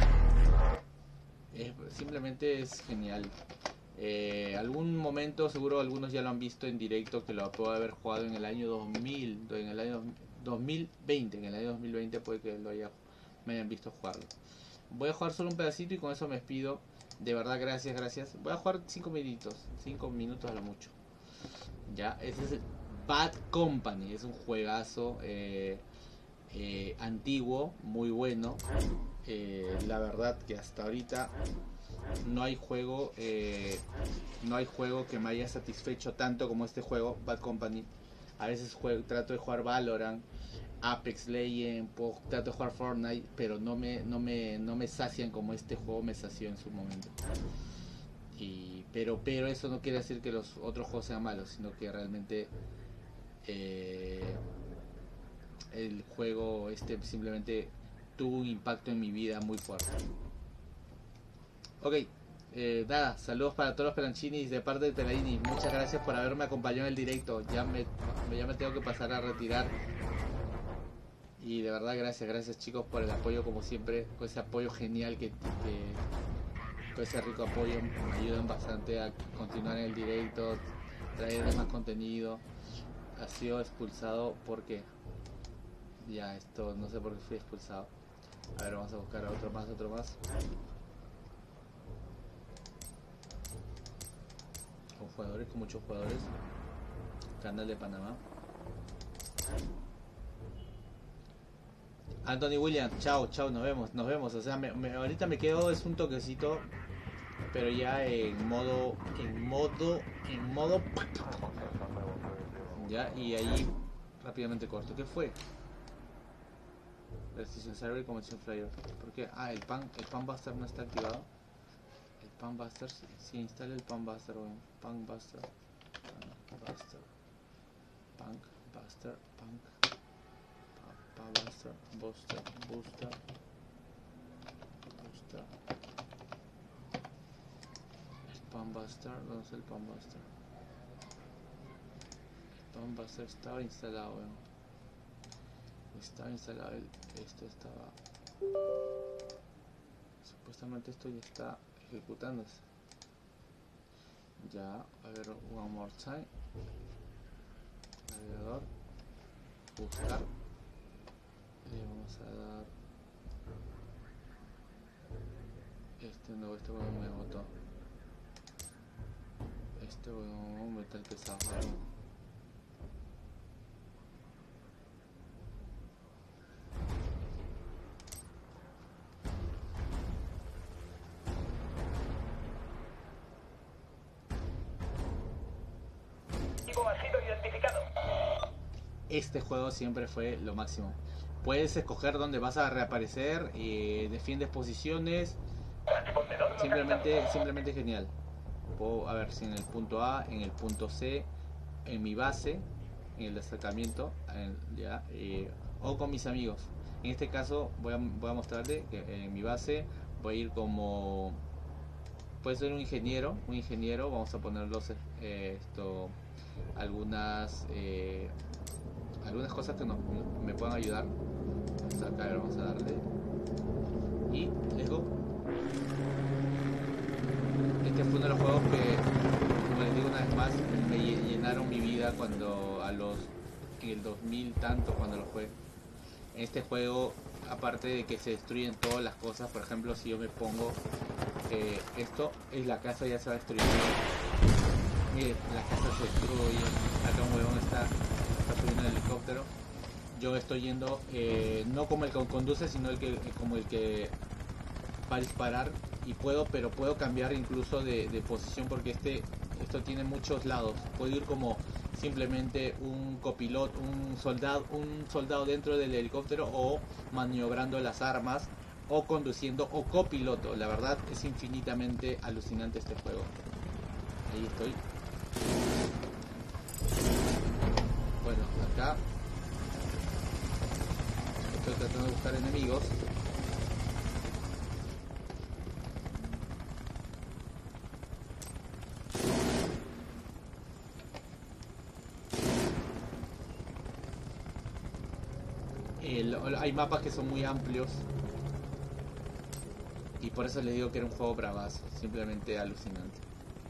ver. Simplemente es genial. Algún momento, seguro algunos ya lo han visto en directo, que lo puedo haber jugado en el año 2000, en el año 2020. En el año 2020 puede que me hayan visto jugarlo. Voy a jugar solo un pedacito y con eso me despido. De verdad, gracias. Voy a jugar 5 minutos a lo mucho. Ya, ese es Bad Company. Es un juegazo antiguo, muy bueno. La verdad que hasta ahorita no hay juego que me haya satisfecho tanto como este juego, Bad Company. A veces trato de jugar Valorant, Apex Legends, trato de jugar Fortnite, pero no me sacian como este juego me sació en su momento. Pero eso no quiere decir que los otros juegos sean malos, sino que realmente el juego simplemente tuvo un impacto en mi vida muy fuerte. Ok, nada, saludos para todos los pelanchinis de parte de Peladini. Muchas gracias por haberme acompañado en el directo. Ya me tengo que pasar a retirar. Y de verdad gracias chicos por el apoyo como siempre, con ese apoyo genial con ese rico apoyo me ayudan bastante a continuar en el directo, traerles más contenido. Ha sido expulsado porque ya esto no sé por qué fui expulsado. A ver, vamos a buscar otro más. Con muchos jugadores. Canal de Panamá. Anthony Williams, chao, nos vemos. O sea, ahorita me quedo, es un toquecito, pero ya en modo, ya, y ahí rápidamente corto. ¿Qué fue? Restriction Server y Convention Flyer. ¿Por qué? El Pan Buster no está activado. El Pan Buster, si instala el Pan Buster, Pan Buster. Booster. El Pan Buster, ¿dónde es el Pan Buster? El Pan Buster estaba instalado, estaba instalado, esto estaba... Supuestamente esto ya está ejecutándose. Ya, a ver, one more time. Navegador, buscar. Le vamos a dar este huevo me botó. Este huevo metal pesado. Este juego siempre fue lo máximo. Puedes escoger dónde vas a reaparecer, defiendes posiciones. Simplemente genial. Puedo, a ver si en el punto A, en el punto C, en mi base, en el destacamiento, o con mis amigos. En este caso voy a mostrarle que en mi base voy a ir como... Puede ser un ingeniero. Vamos a ponerlos algunas cosas que me puedan ayudar. Vamos a darle y let's go. Este fue uno de los juegos que, como les digo una vez más, me llenaron mi vida en el 2000 tanto cuando lo jugué. En este juego, aparte de que se destruyen todas las cosas, por ejemplo, si yo me pongo esto es la casa, ya se va a destruir. Miren, la casa se destruye. Acá un huevón está subiendo el helicóptero. Yo estoy yendo no como el que conduce, sino como el que va a disparar, y puedo cambiar incluso de posición, porque esto tiene muchos lados. Puedo ir como simplemente un copiloto, un soldado dentro del helicóptero, o maniobrando las armas, o conduciendo, o copiloto. La verdad es infinitamente alucinante este juego. Ahí estoy. acá. Estoy tratando de buscar enemigos. Hay mapas que son muy amplios y por eso les digo que era un juego bravazo, simplemente alucinante.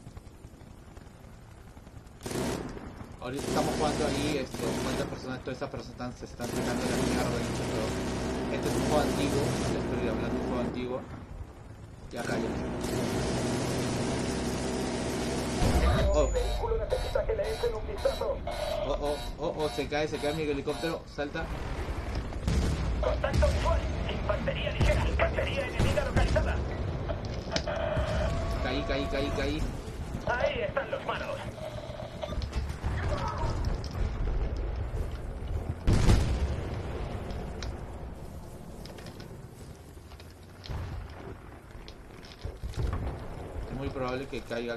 Ahorita estamos jugando ahí, cuántas personas, todas esas personas se están sacando la mierda. Este es un juego antiguo, les estoy hablando de un juego antiguo. Y acá ya. Se cae mi helicóptero, salta.
Contacto visual, infantería ligera, infantería enemiga localizada.
Caí.
Ahí están los manos.
Es muy probable que caiga.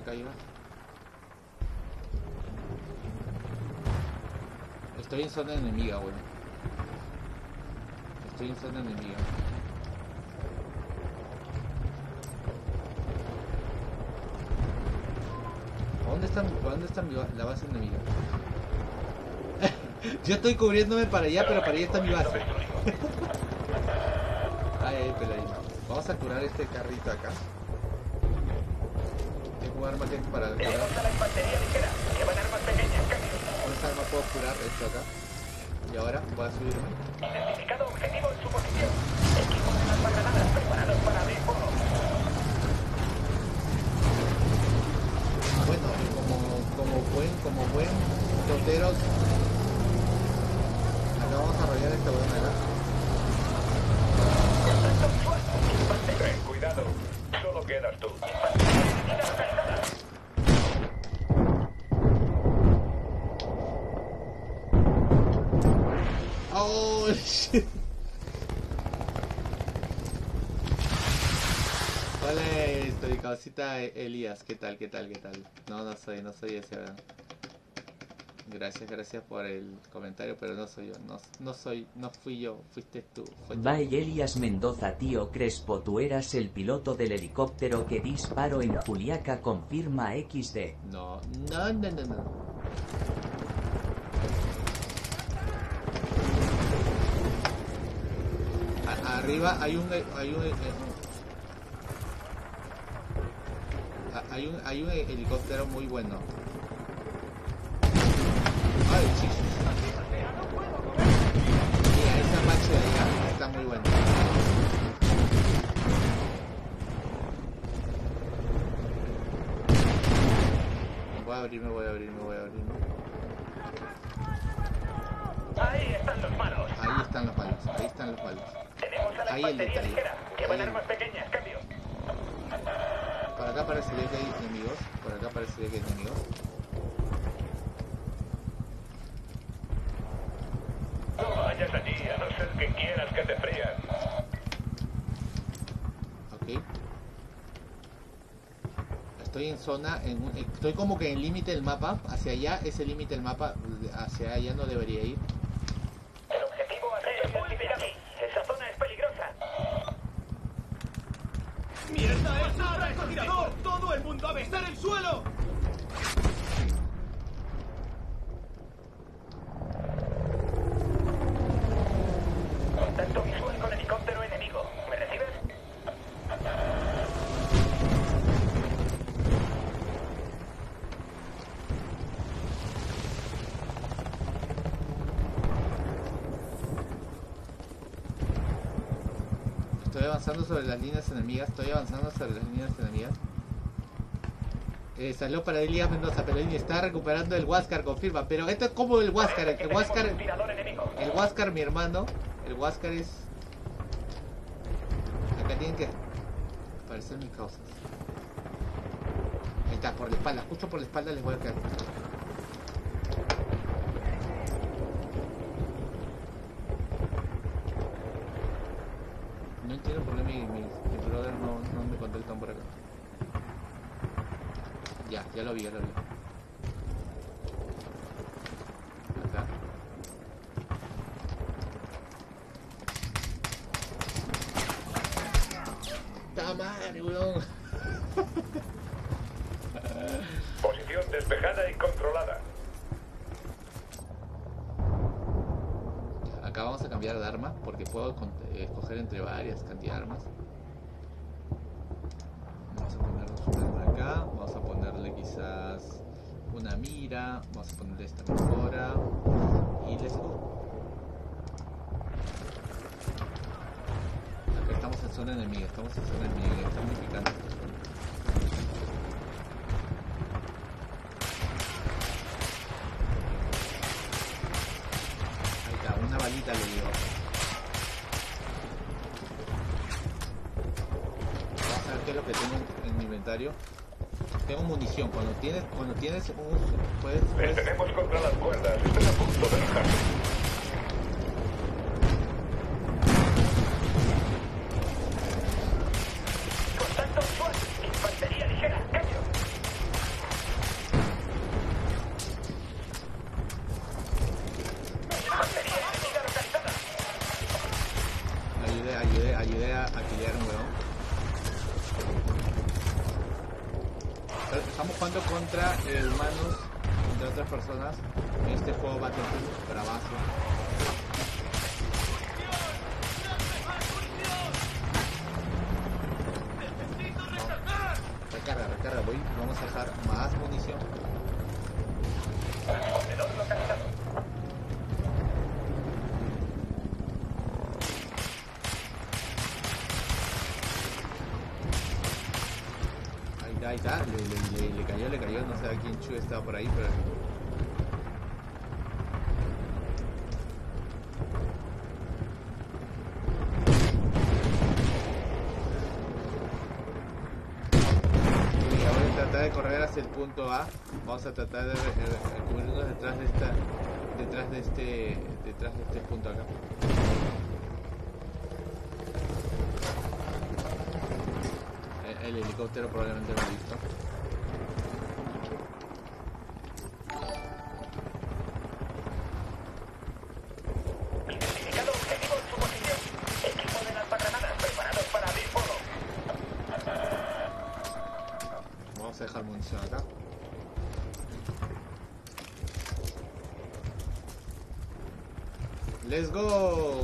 Estoy en zona enemiga, bueno. Estoy en zona enemiga. ¿Dónde está la base enemiga? Yo estoy cubriéndome para allá, pero para allá está mi base. Ay, peladito. Vamos a curar este carrito acá. Tengo armas que es para curar.
Tenemos a la infantería ligera, llevan armas pequeñas, cambio.
Con esta arma puedo curar esto acá. Y ahora voy a subirme.
Identificado objetivo en su posición. Equipo de lanzagranadas preparados para abrir fuego.
Bueno, como buen toteros, acá vamos a arrollar esta buena acá.
Contacto visual, infantería.
Ten cuidado, solo quedas tú.
Infantería enemiga localizada.
Oh, shit. Hola, estoy causita Elías, ¿qué tal? No soy ese, ¿verdad? Gracias por el comentario, pero no soy yo, no fui yo, fuiste tú.
Bye Elías Mendoza, tío Crespo, tú eras el piloto del helicóptero que disparó en Juliaca, confirma XD.
No. Arriba hay un helicóptero muy bueno. Ay, chis. Mira, ese Apache de allá está muy bueno. Voy a abrirme.
Ahí están los manos.
Ahí están los palos.
Tenemos a la
Ahí el
infantería
detalle.
ligera, llevan armas pequeñas, cambio.
Por acá parecería que hay enemigos.
No vayas allí, a no ser que quieras que te frían.
Ok. Estoy en zona, estoy como que en el límite del mapa. Hacia allá es el límite del mapa. Hacia allá no debería ir.
El objetivo ha sido identificado. Esa zona es peligrosa.
¡Mierda, es un francotirador! ¡Todo el mundo a besar el suelo!
Contacto visual con helicóptero enemigo. ¿Me recibes?
Estoy avanzando sobre las líneas enemigas. Salió para Elías Mendoza, pero está recuperando el Huáscar, confirma. Pero esto es como el Huáscar. El Huáscar, mi hermano. El Huáscar es... Acá tienen que aparecer mis causas. Ahí está, por la espalda. Justo por la espalda les voy a caer. No entiendo por qué mi brother no me contestan por acá. Ya lo vi. Acá. weón.
Posición despejada y controlada.
Acá vamos a cambiar de arma porque puedo escoger entre varias cantidades de armas. Vamos a ponernos un arma acá. Vamos a ponerle quizás una mira. Vamos a ponerle esta mejora. Y let's go. Acá estamos en zona enemiga. Está muy picante. Una balita le digo. Vamos a ver qué es lo que tengo en mi inventario. Tengo munición. Cuando tienes un... Puedes...
Les tenemos contra las cuerdas. Están a punto de dejarse.
Contacto visual. Infantería ligera. Cambio.
Ayudé a killar un huevón. Estamos jugando contra humanos, contra otras personas. En este juego Battlefield, bravazo. Recarga, vamos a dejar más munición.
Contenedor localizado.
Ahí está, le cayó, no sé a quién Chu estaba por ahí, pero... Voy a tratar de correr hacia el punto A. Vamos a tratar de cubrirnos detrás de este punto acá. El helicóptero probablemente lo ha visto.
Identificado objetivo en su posición. Equipo de lanzagranadas preparados para abrir fuego.
Vamos a dejar munición acá. Let's go.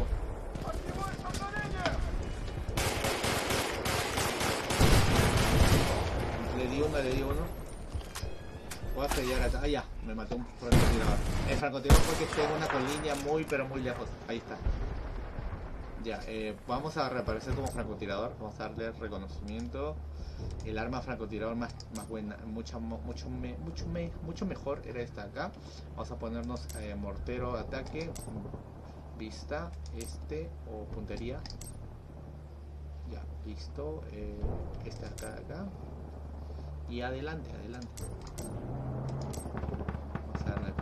Le di uno. Voy a sellar acá. Ah, ya, me mató un francotirador. El francotirador porque esté en una colina muy pero muy lejos. Ahí está. Ya, vamos a reaparecer como francotirador. Vamos a darle reconocimiento. El arma francotirador más buena, mucho mejor era esta acá. Vamos a ponernos mortero, ataque, vista, o puntería. Ya, listo. Esta acá. Y adelante. Vamos a darle.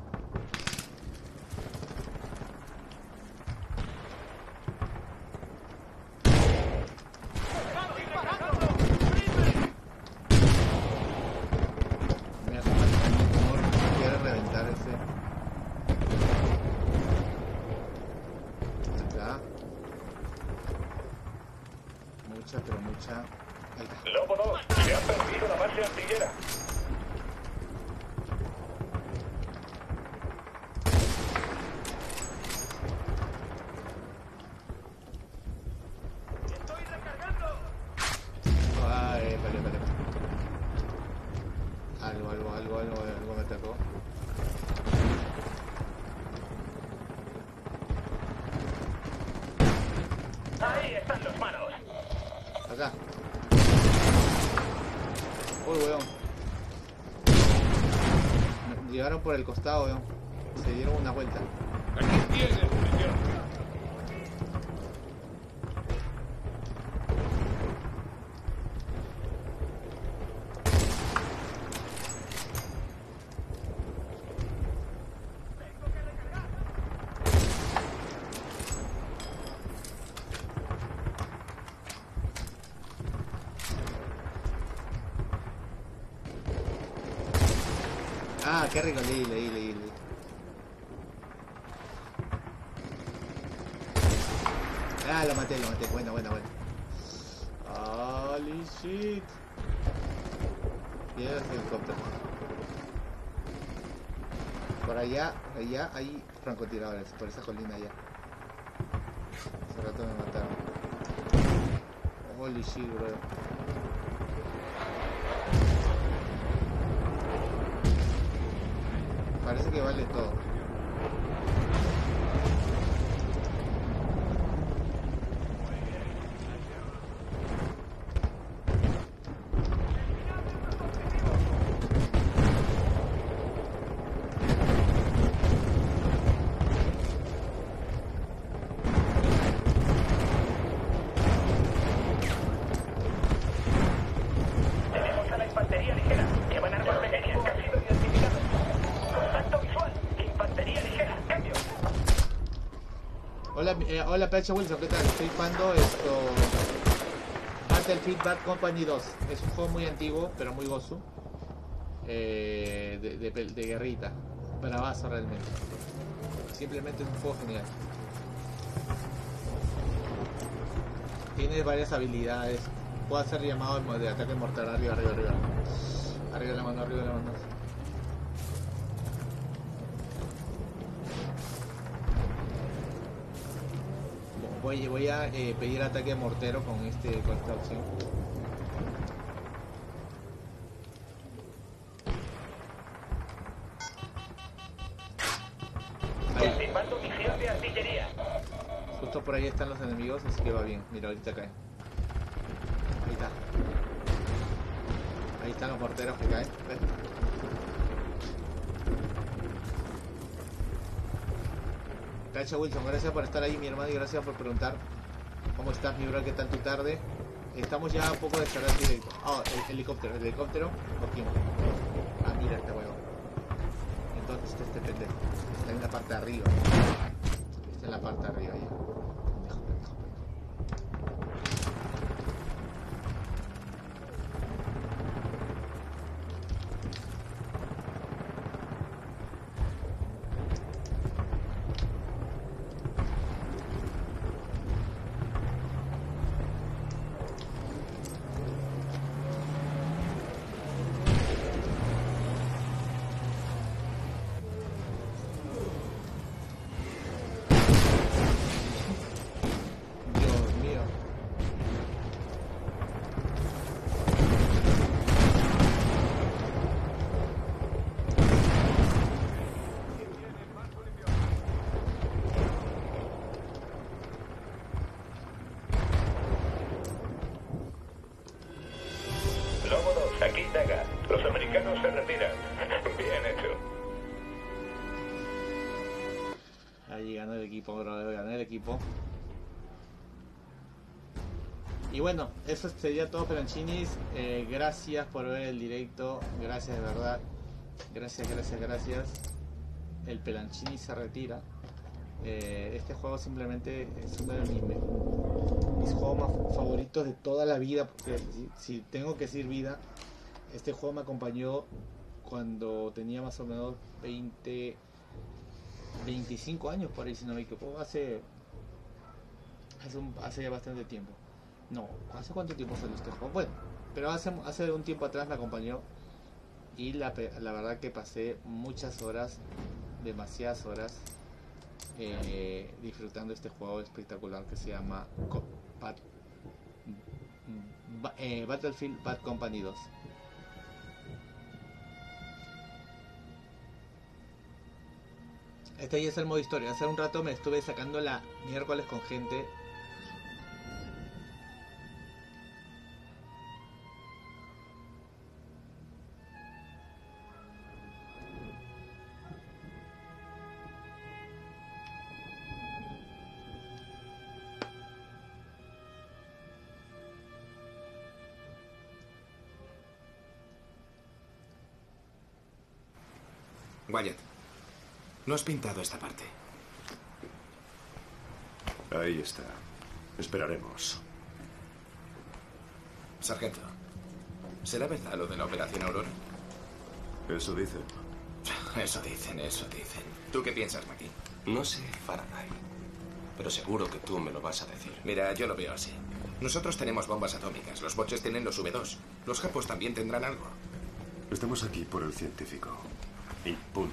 Mira cómo quiere reventar ese. Acá. Mucha. Ahí está.
Lobo 2, se ha perdido la base artillera.
¡Estoy recargando!
Ay, vale. Algo me atacó.
Ahí están los malos.
Acá. Uy, weón. Me llegaron por el costado, weón. Se dieron una vuelta.
Aquí tienes munición.
Ah, qué rico, leí. Ah, lo maté. Bueno. Ah, Holy shit. Y el helicóptero. Por allá hay francotiradores, por esa colina allá. Hace rato me mataron. Holy shit, bro. Parece que vale todo. Hola PH Wilson, ¿qué tal? Estoy jugando Battlefield Bad Company 2. Es un juego muy antiguo, pero muy gozo. De guerrita. Bravazo realmente. Simplemente es un juego genial. Tiene varias habilidades. Puedo hacer llamado de ataque mortal. Arriba. Arriba de la mano. Voy a pedir ataque mortero con esta opción.
Activando misión de artillería.
Justo por ahí están los enemigos, así que va bien. Mira, ahorita caen. Ahí está. Ahí están los morteros que caen. ¿Ves? Gracias Wilson, gracias por estar ahí mi hermano y gracias por preguntar cómo estás mi bro, qué tal tu tarde. Estamos ya un poco de cerrar directo. El helicóptero, ¿o quién? Ah, mira este huevo. Entonces este pendejo está en la parte de arriba. Está en la parte de arriba ya. Pendejo.
Los americanos se retiran. Bien hecho.
Ahí ganó el equipo, bro. Gané el equipo. Y bueno, eso sería todo, pelanchinis. Gracias por ver el directo. Gracias de verdad. Gracias. El pelanchini se retira. Este juego simplemente es uno de mis juegos más favoritos de toda la vida. Porque si tengo que decir vida, este juego me acompañó cuando tenía más o menos 25 años por ahí, si no me equivoco. Hace ya bastante tiempo. No, ¿hace cuánto tiempo salió este juego? Bueno, pero hace un tiempo atrás me acompañó y la verdad que pasé muchas horas, demasiadas horas, disfrutando este juego espectacular que se llama Battlefield Bad Company 2. Este ya es el modo historia. Hace un rato me estuve sacando la miércoles con gente.
Wyatt, no has pintado esta parte.
Ahí está. Esperaremos.
Sargento, ¿será verdad lo de la Operación Aurora?
Eso dicen.
Eso dicen. ¿Tú qué piensas, Mackie?
No sé, Faraday. Pero seguro que tú me lo vas a decir.
Mira, yo lo veo así. Nosotros tenemos bombas atómicas, los boches tienen los V2. Los japos también tendrán algo.
Estamos aquí por el científico. Y punto.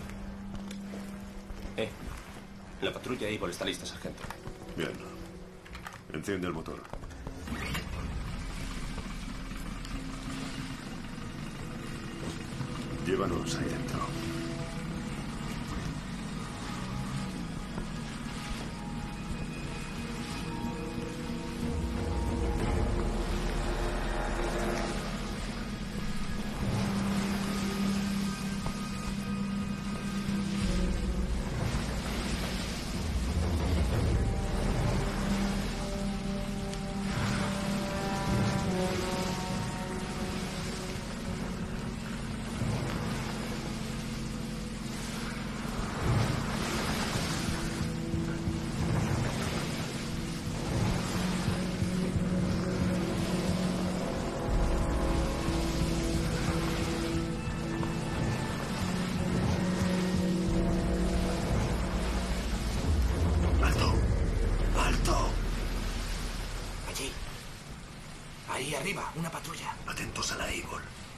La patrulla Able está lista, sargento.
Bien. Enciende el motor. Llévanos ahí dentro.
Ahí arriba, una patrulla.
Atentos a la Able.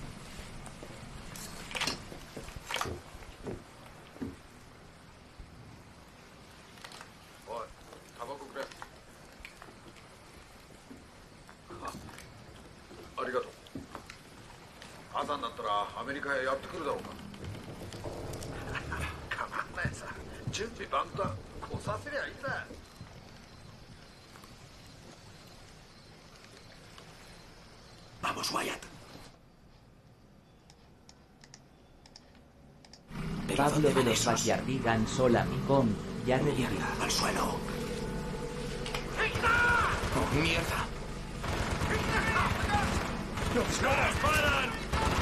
Vamos, Wyatt.
Pablo de los Backyardigans, hola Micón, ya reviví.
Al suelo.
¡Oh, mierda!
¡Nos paran!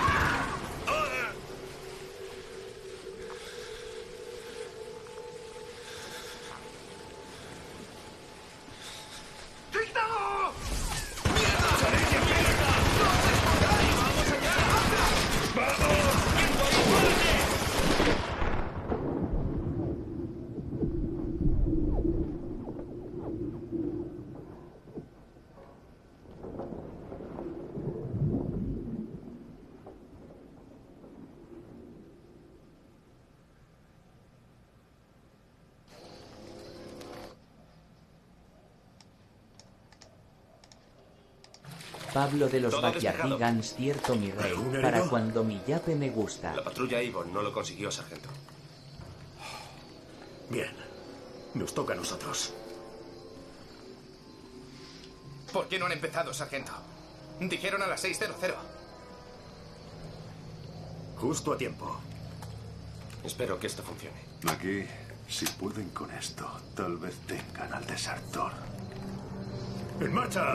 Pablo de los Backyardigans, cierto mi rey, para cuando mi yape me gusta.
La patrulla Able no lo consiguió, sargento.
Bien. Nos toca a nosotros.
¿Por qué no han empezado, sargento? Dijeron a las 6:00.
Justo a tiempo.
Espero que esto funcione.
Aquí, si pueden con esto, tal vez tengan al desertor.
¡En marcha!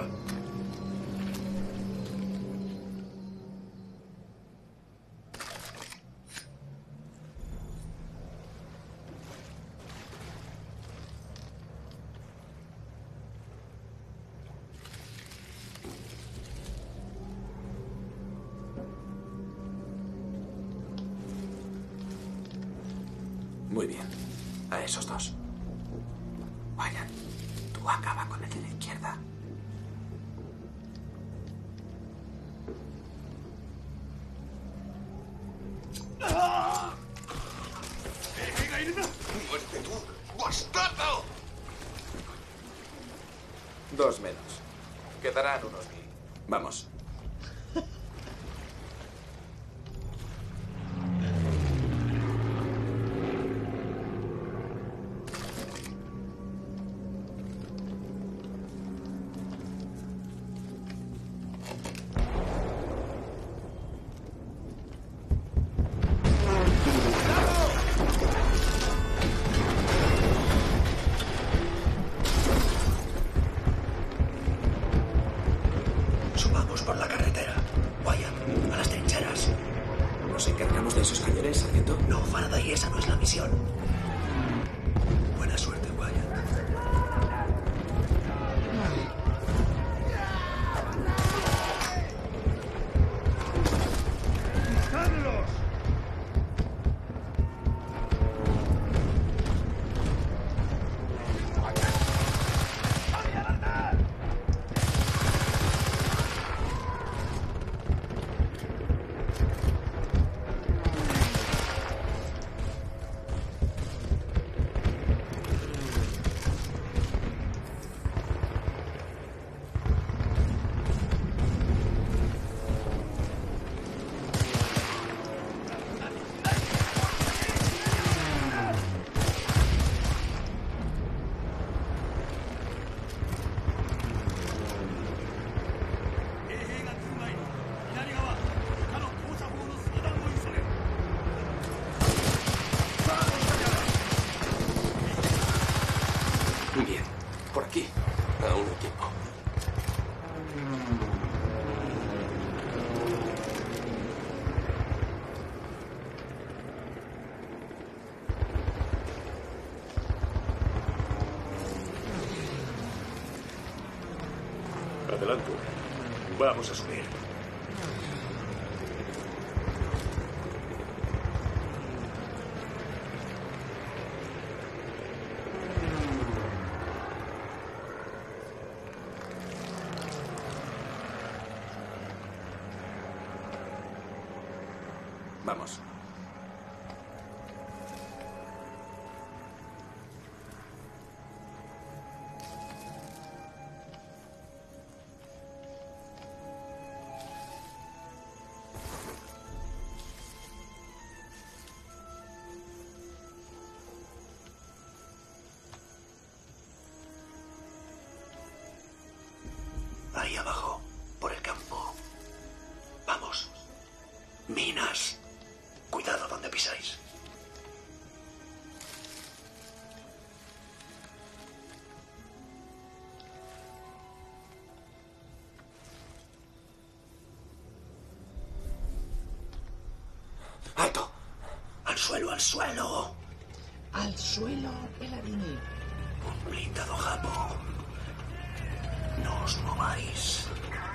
Muy bien. A esos dos. Vayan. Tú acaba con el de la izquierda. ¡Muerte tú, bastardo! 2 menos. Quedarán unos 1000. Vamos.
Subamos por la carretera. Wyatt, a las trincheras.
¿Nos encargamos de esos cañones, sargento?
No, Faraday, esa no es la misión. Buena suerte, Wyatt.
¡Carlos!
Adelante. Vamos a subir.
Vamos.
Ahí abajo, por el campo. Vamos. Minas. Cuidado donde pisáis. ¡Alto! ¡Al suelo, al suelo!
¡Al suelo, Peladini!
Un blindado japo. No os mováis.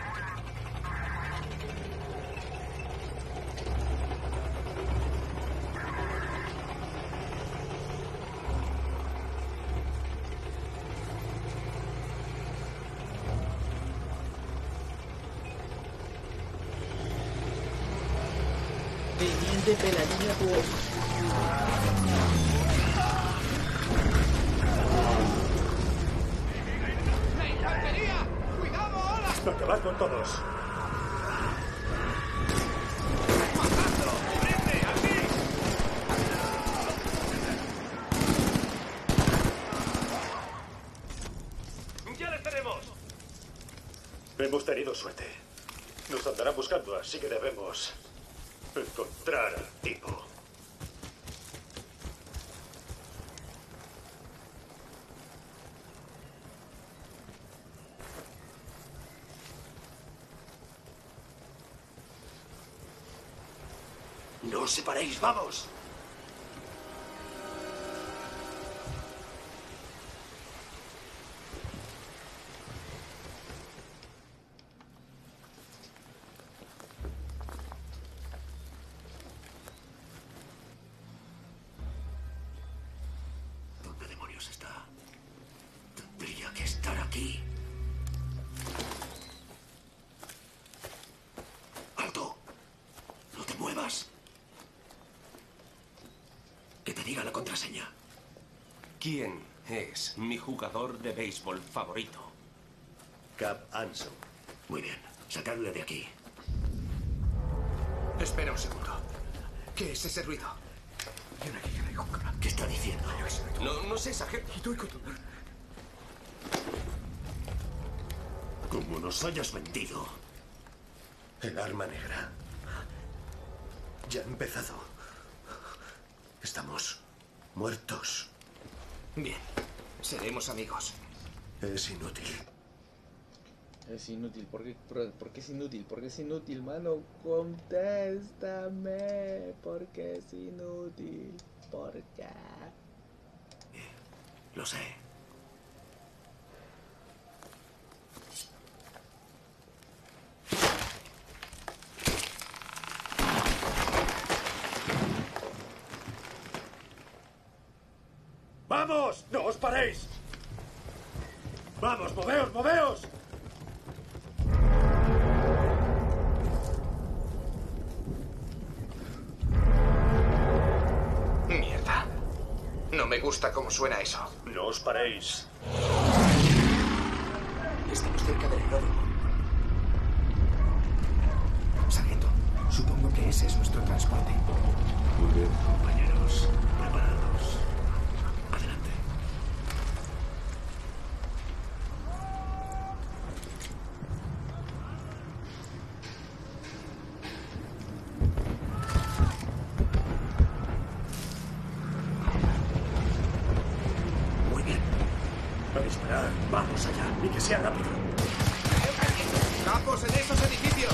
Teniente Peladini a tu ojo.
Acabad con todos.
¡Ya les tenemos!
Hemos tenido suerte. Nos andarán buscando, así que debemos encontrar al tipo.
No os separéis, vamos. ¿Dónde demonios está? Tendría que estar aquí. ¡Alto! ¡No te muevas! Que te diga la contraseña.
¿Quién es mi jugador de béisbol favorito?
Cap Anson.
Muy bien, sacadle de aquí.
Espera un segundo. ¿Qué es ese ruido?
¿Qué está diciendo?
No sé, sargento.
Como nos hayas vendido.
El arma negra. Ya ha empezado. Estamos muertos.
Bien, seremos amigos.
Es inútil.
Es inútil, ¿por qué es inútil? ¿Por qué es inútil, mano? Contéstame, ¿por qué es inútil? ¿Por qué?
Lo sé.
¡Vamos! ¡No os paréis! ¡Vamos, moveos, moveos!
Mierda. No me gusta cómo suena eso.
¡No os paréis!
Estamos cerca del aeródromo. Sargento, supongo que ese es nuestro transporte.
Muy bien, compañeros. Preparados.
Adelante. Muy bien.
A disparar. Vamos allá. Y que sea rápido.
¡Capos en esos edificios!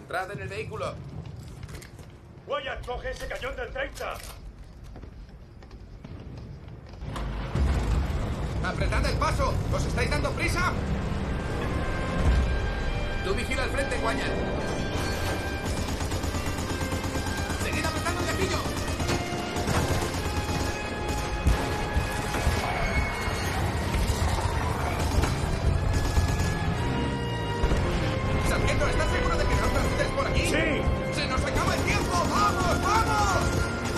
Entrad en el vehículo.
Wyatt, coge ese cañón del 30.
¡Apretad el paso! ¿Os estáis dando prisa? Tú vigila al frente, Wyatt. ¡Seguid apretando el gatillo! ¡Sargento, ¿estás seguro de que no estés por aquí?
¡Sí!
¡Se nos acaba el tiempo! ¡Vamos, vamos!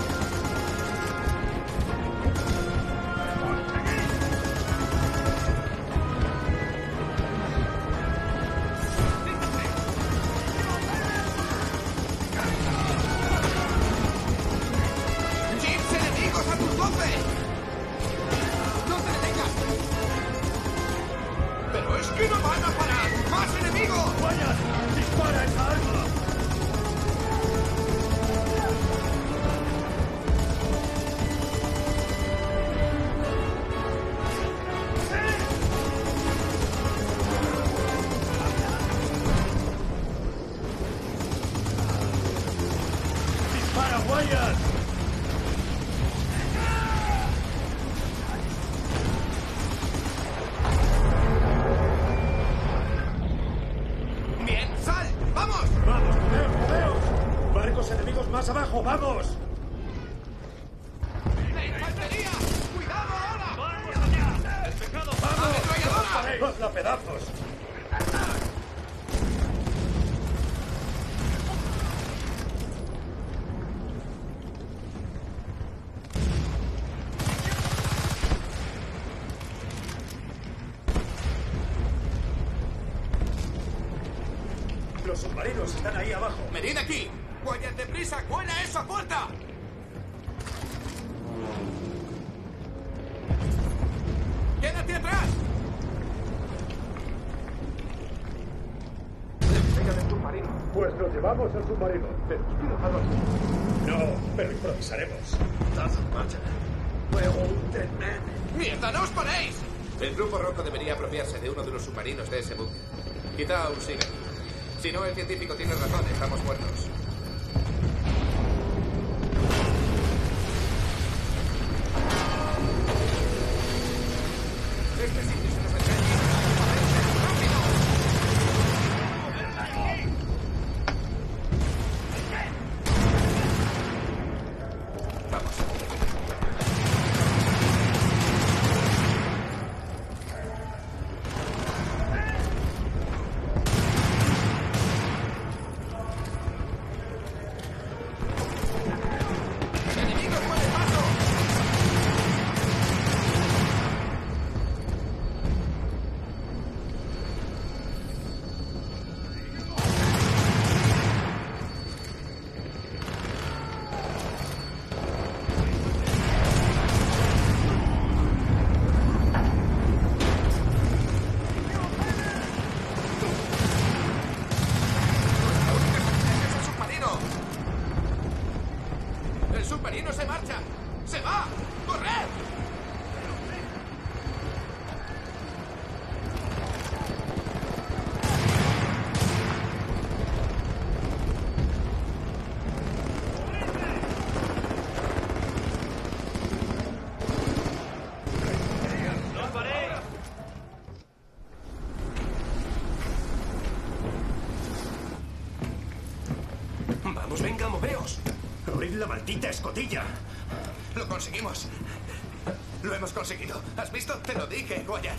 Los submarinos están ahí abajo.
¡Venid aquí! ¡Wyatt, deprisa! ¡Cuela esa puerta! ¡Quédate atrás!
Venga del submarino. Pues nos llevamos al submarino. Pero cuidado. No, pero improvisaremos. Estás en marcha. Luego un tren.
¡Mierda, no os paréis! El grupo rojo debería apropiarse de uno de los submarinos de ese búnker. Quizá aún siga. Si no, el científico tiene razón, estamos muertos. Este sitio se nos echa encima. ¡Rápido! Vamos.
Vamos, venga, moveos.
¡Abrid la maldita escotilla!
Lo conseguimos. Lo hemos conseguido. ¿Has visto? Te lo dije, Wyatt.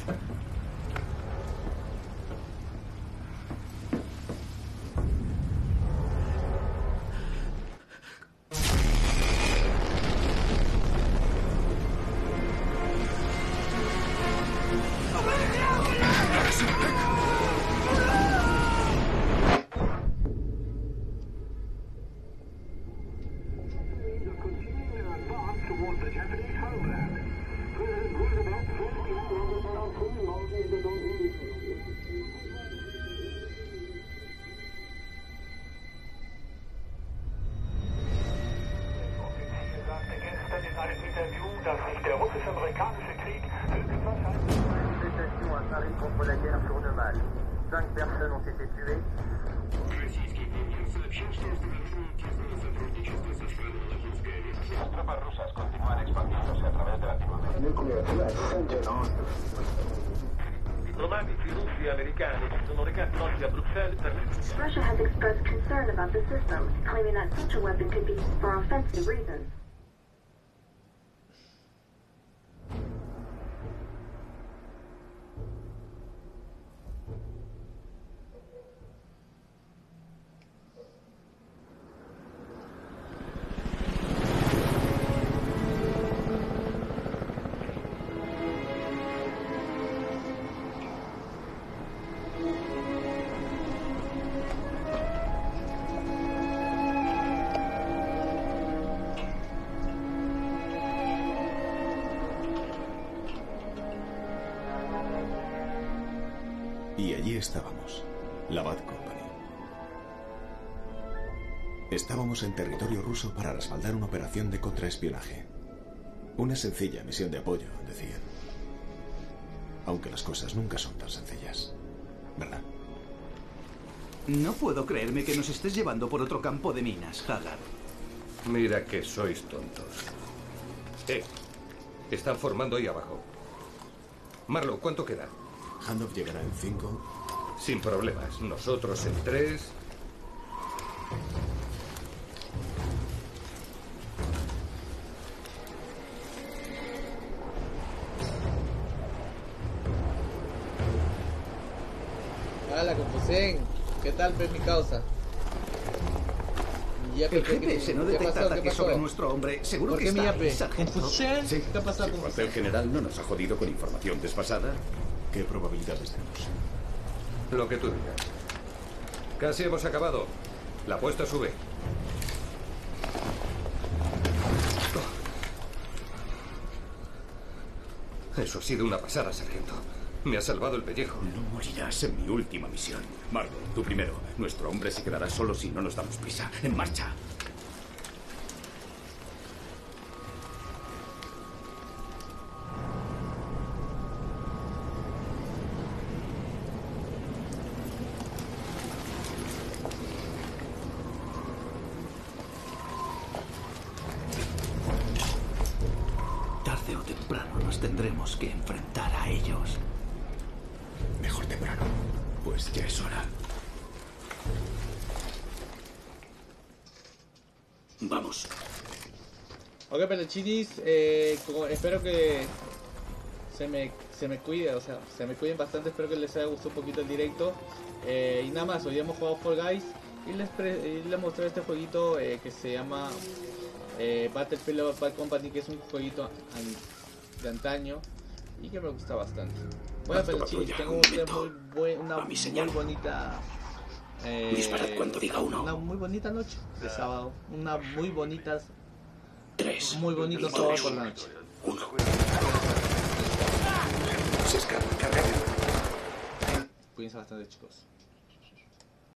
Contre la guerre tourne mal. 5 personnes ont été tuées.
Las tropas rusas continúan expandiéndose a través de Latinoamérica.
Diplomatici russi e americani si sono recati oggi a Bruxelles per negoziare.
Russia has expressed concern about the system, claiming that such a weapon could be used for offensive reasons.
Y allí estábamos, la Bad Company. Estábamos en territorio ruso para respaldar una operación de contraespionaje. Una sencilla misión de apoyo, decían. Aunque las cosas nunca son tan sencillas, ¿verdad?
No puedo creerme que nos estés llevando por otro campo de minas, Haggard.
Mira que sois tontos. Están formando ahí abajo. Marlowe, ¿cuánto queda?
Handoff llegará en 5.
Sin problemas. Nosotros en 3.
Ah, la confusión. ¿Qué tal, pues, mi causa?
El GPS no detecta ataques sobre nuestro hombre. Seguro que está ahí, sargento.
¿Confusión?
Sí.
¿Qué ha pasado
Si
con
el cuartel general no nos ha jodido con información desfasada, ¿qué probabilidades tenemos?
Lo que tú digas. Casi hemos acabado. La apuesta sube. Eso ha sido una pasada, sargento. Me ha salvado el pellejo.
No morirás en mi última misión. Marlowe, tú primero. Nuestro hombre se quedará solo si no nos damos prisa. ¡En marcha! Tarde o temprano nos tendremos que enfrentar a ellos.
Mejor temprano.
Pues ya es hora. Vamos.
Ok, peluchinis, espero que se me cuide, o sea, se me cuiden bastante. Espero que les haya gustado un poquito el directo. Y nada más, hoy hemos jugado Fall Guys y les mostré este jueguito que se llama Battlefield Bad Company, que es un jueguito de antaño y que me gusta bastante. Bueno, peluchinis, tengo una muy bonita...
Disparad cuando diga uno.
Una muy bonita noche de sábado. Una muy bonitas.
3.
Muy bonito sábado por la noche.
1. Se escapa, carga.
Cuídense bastante, chicos.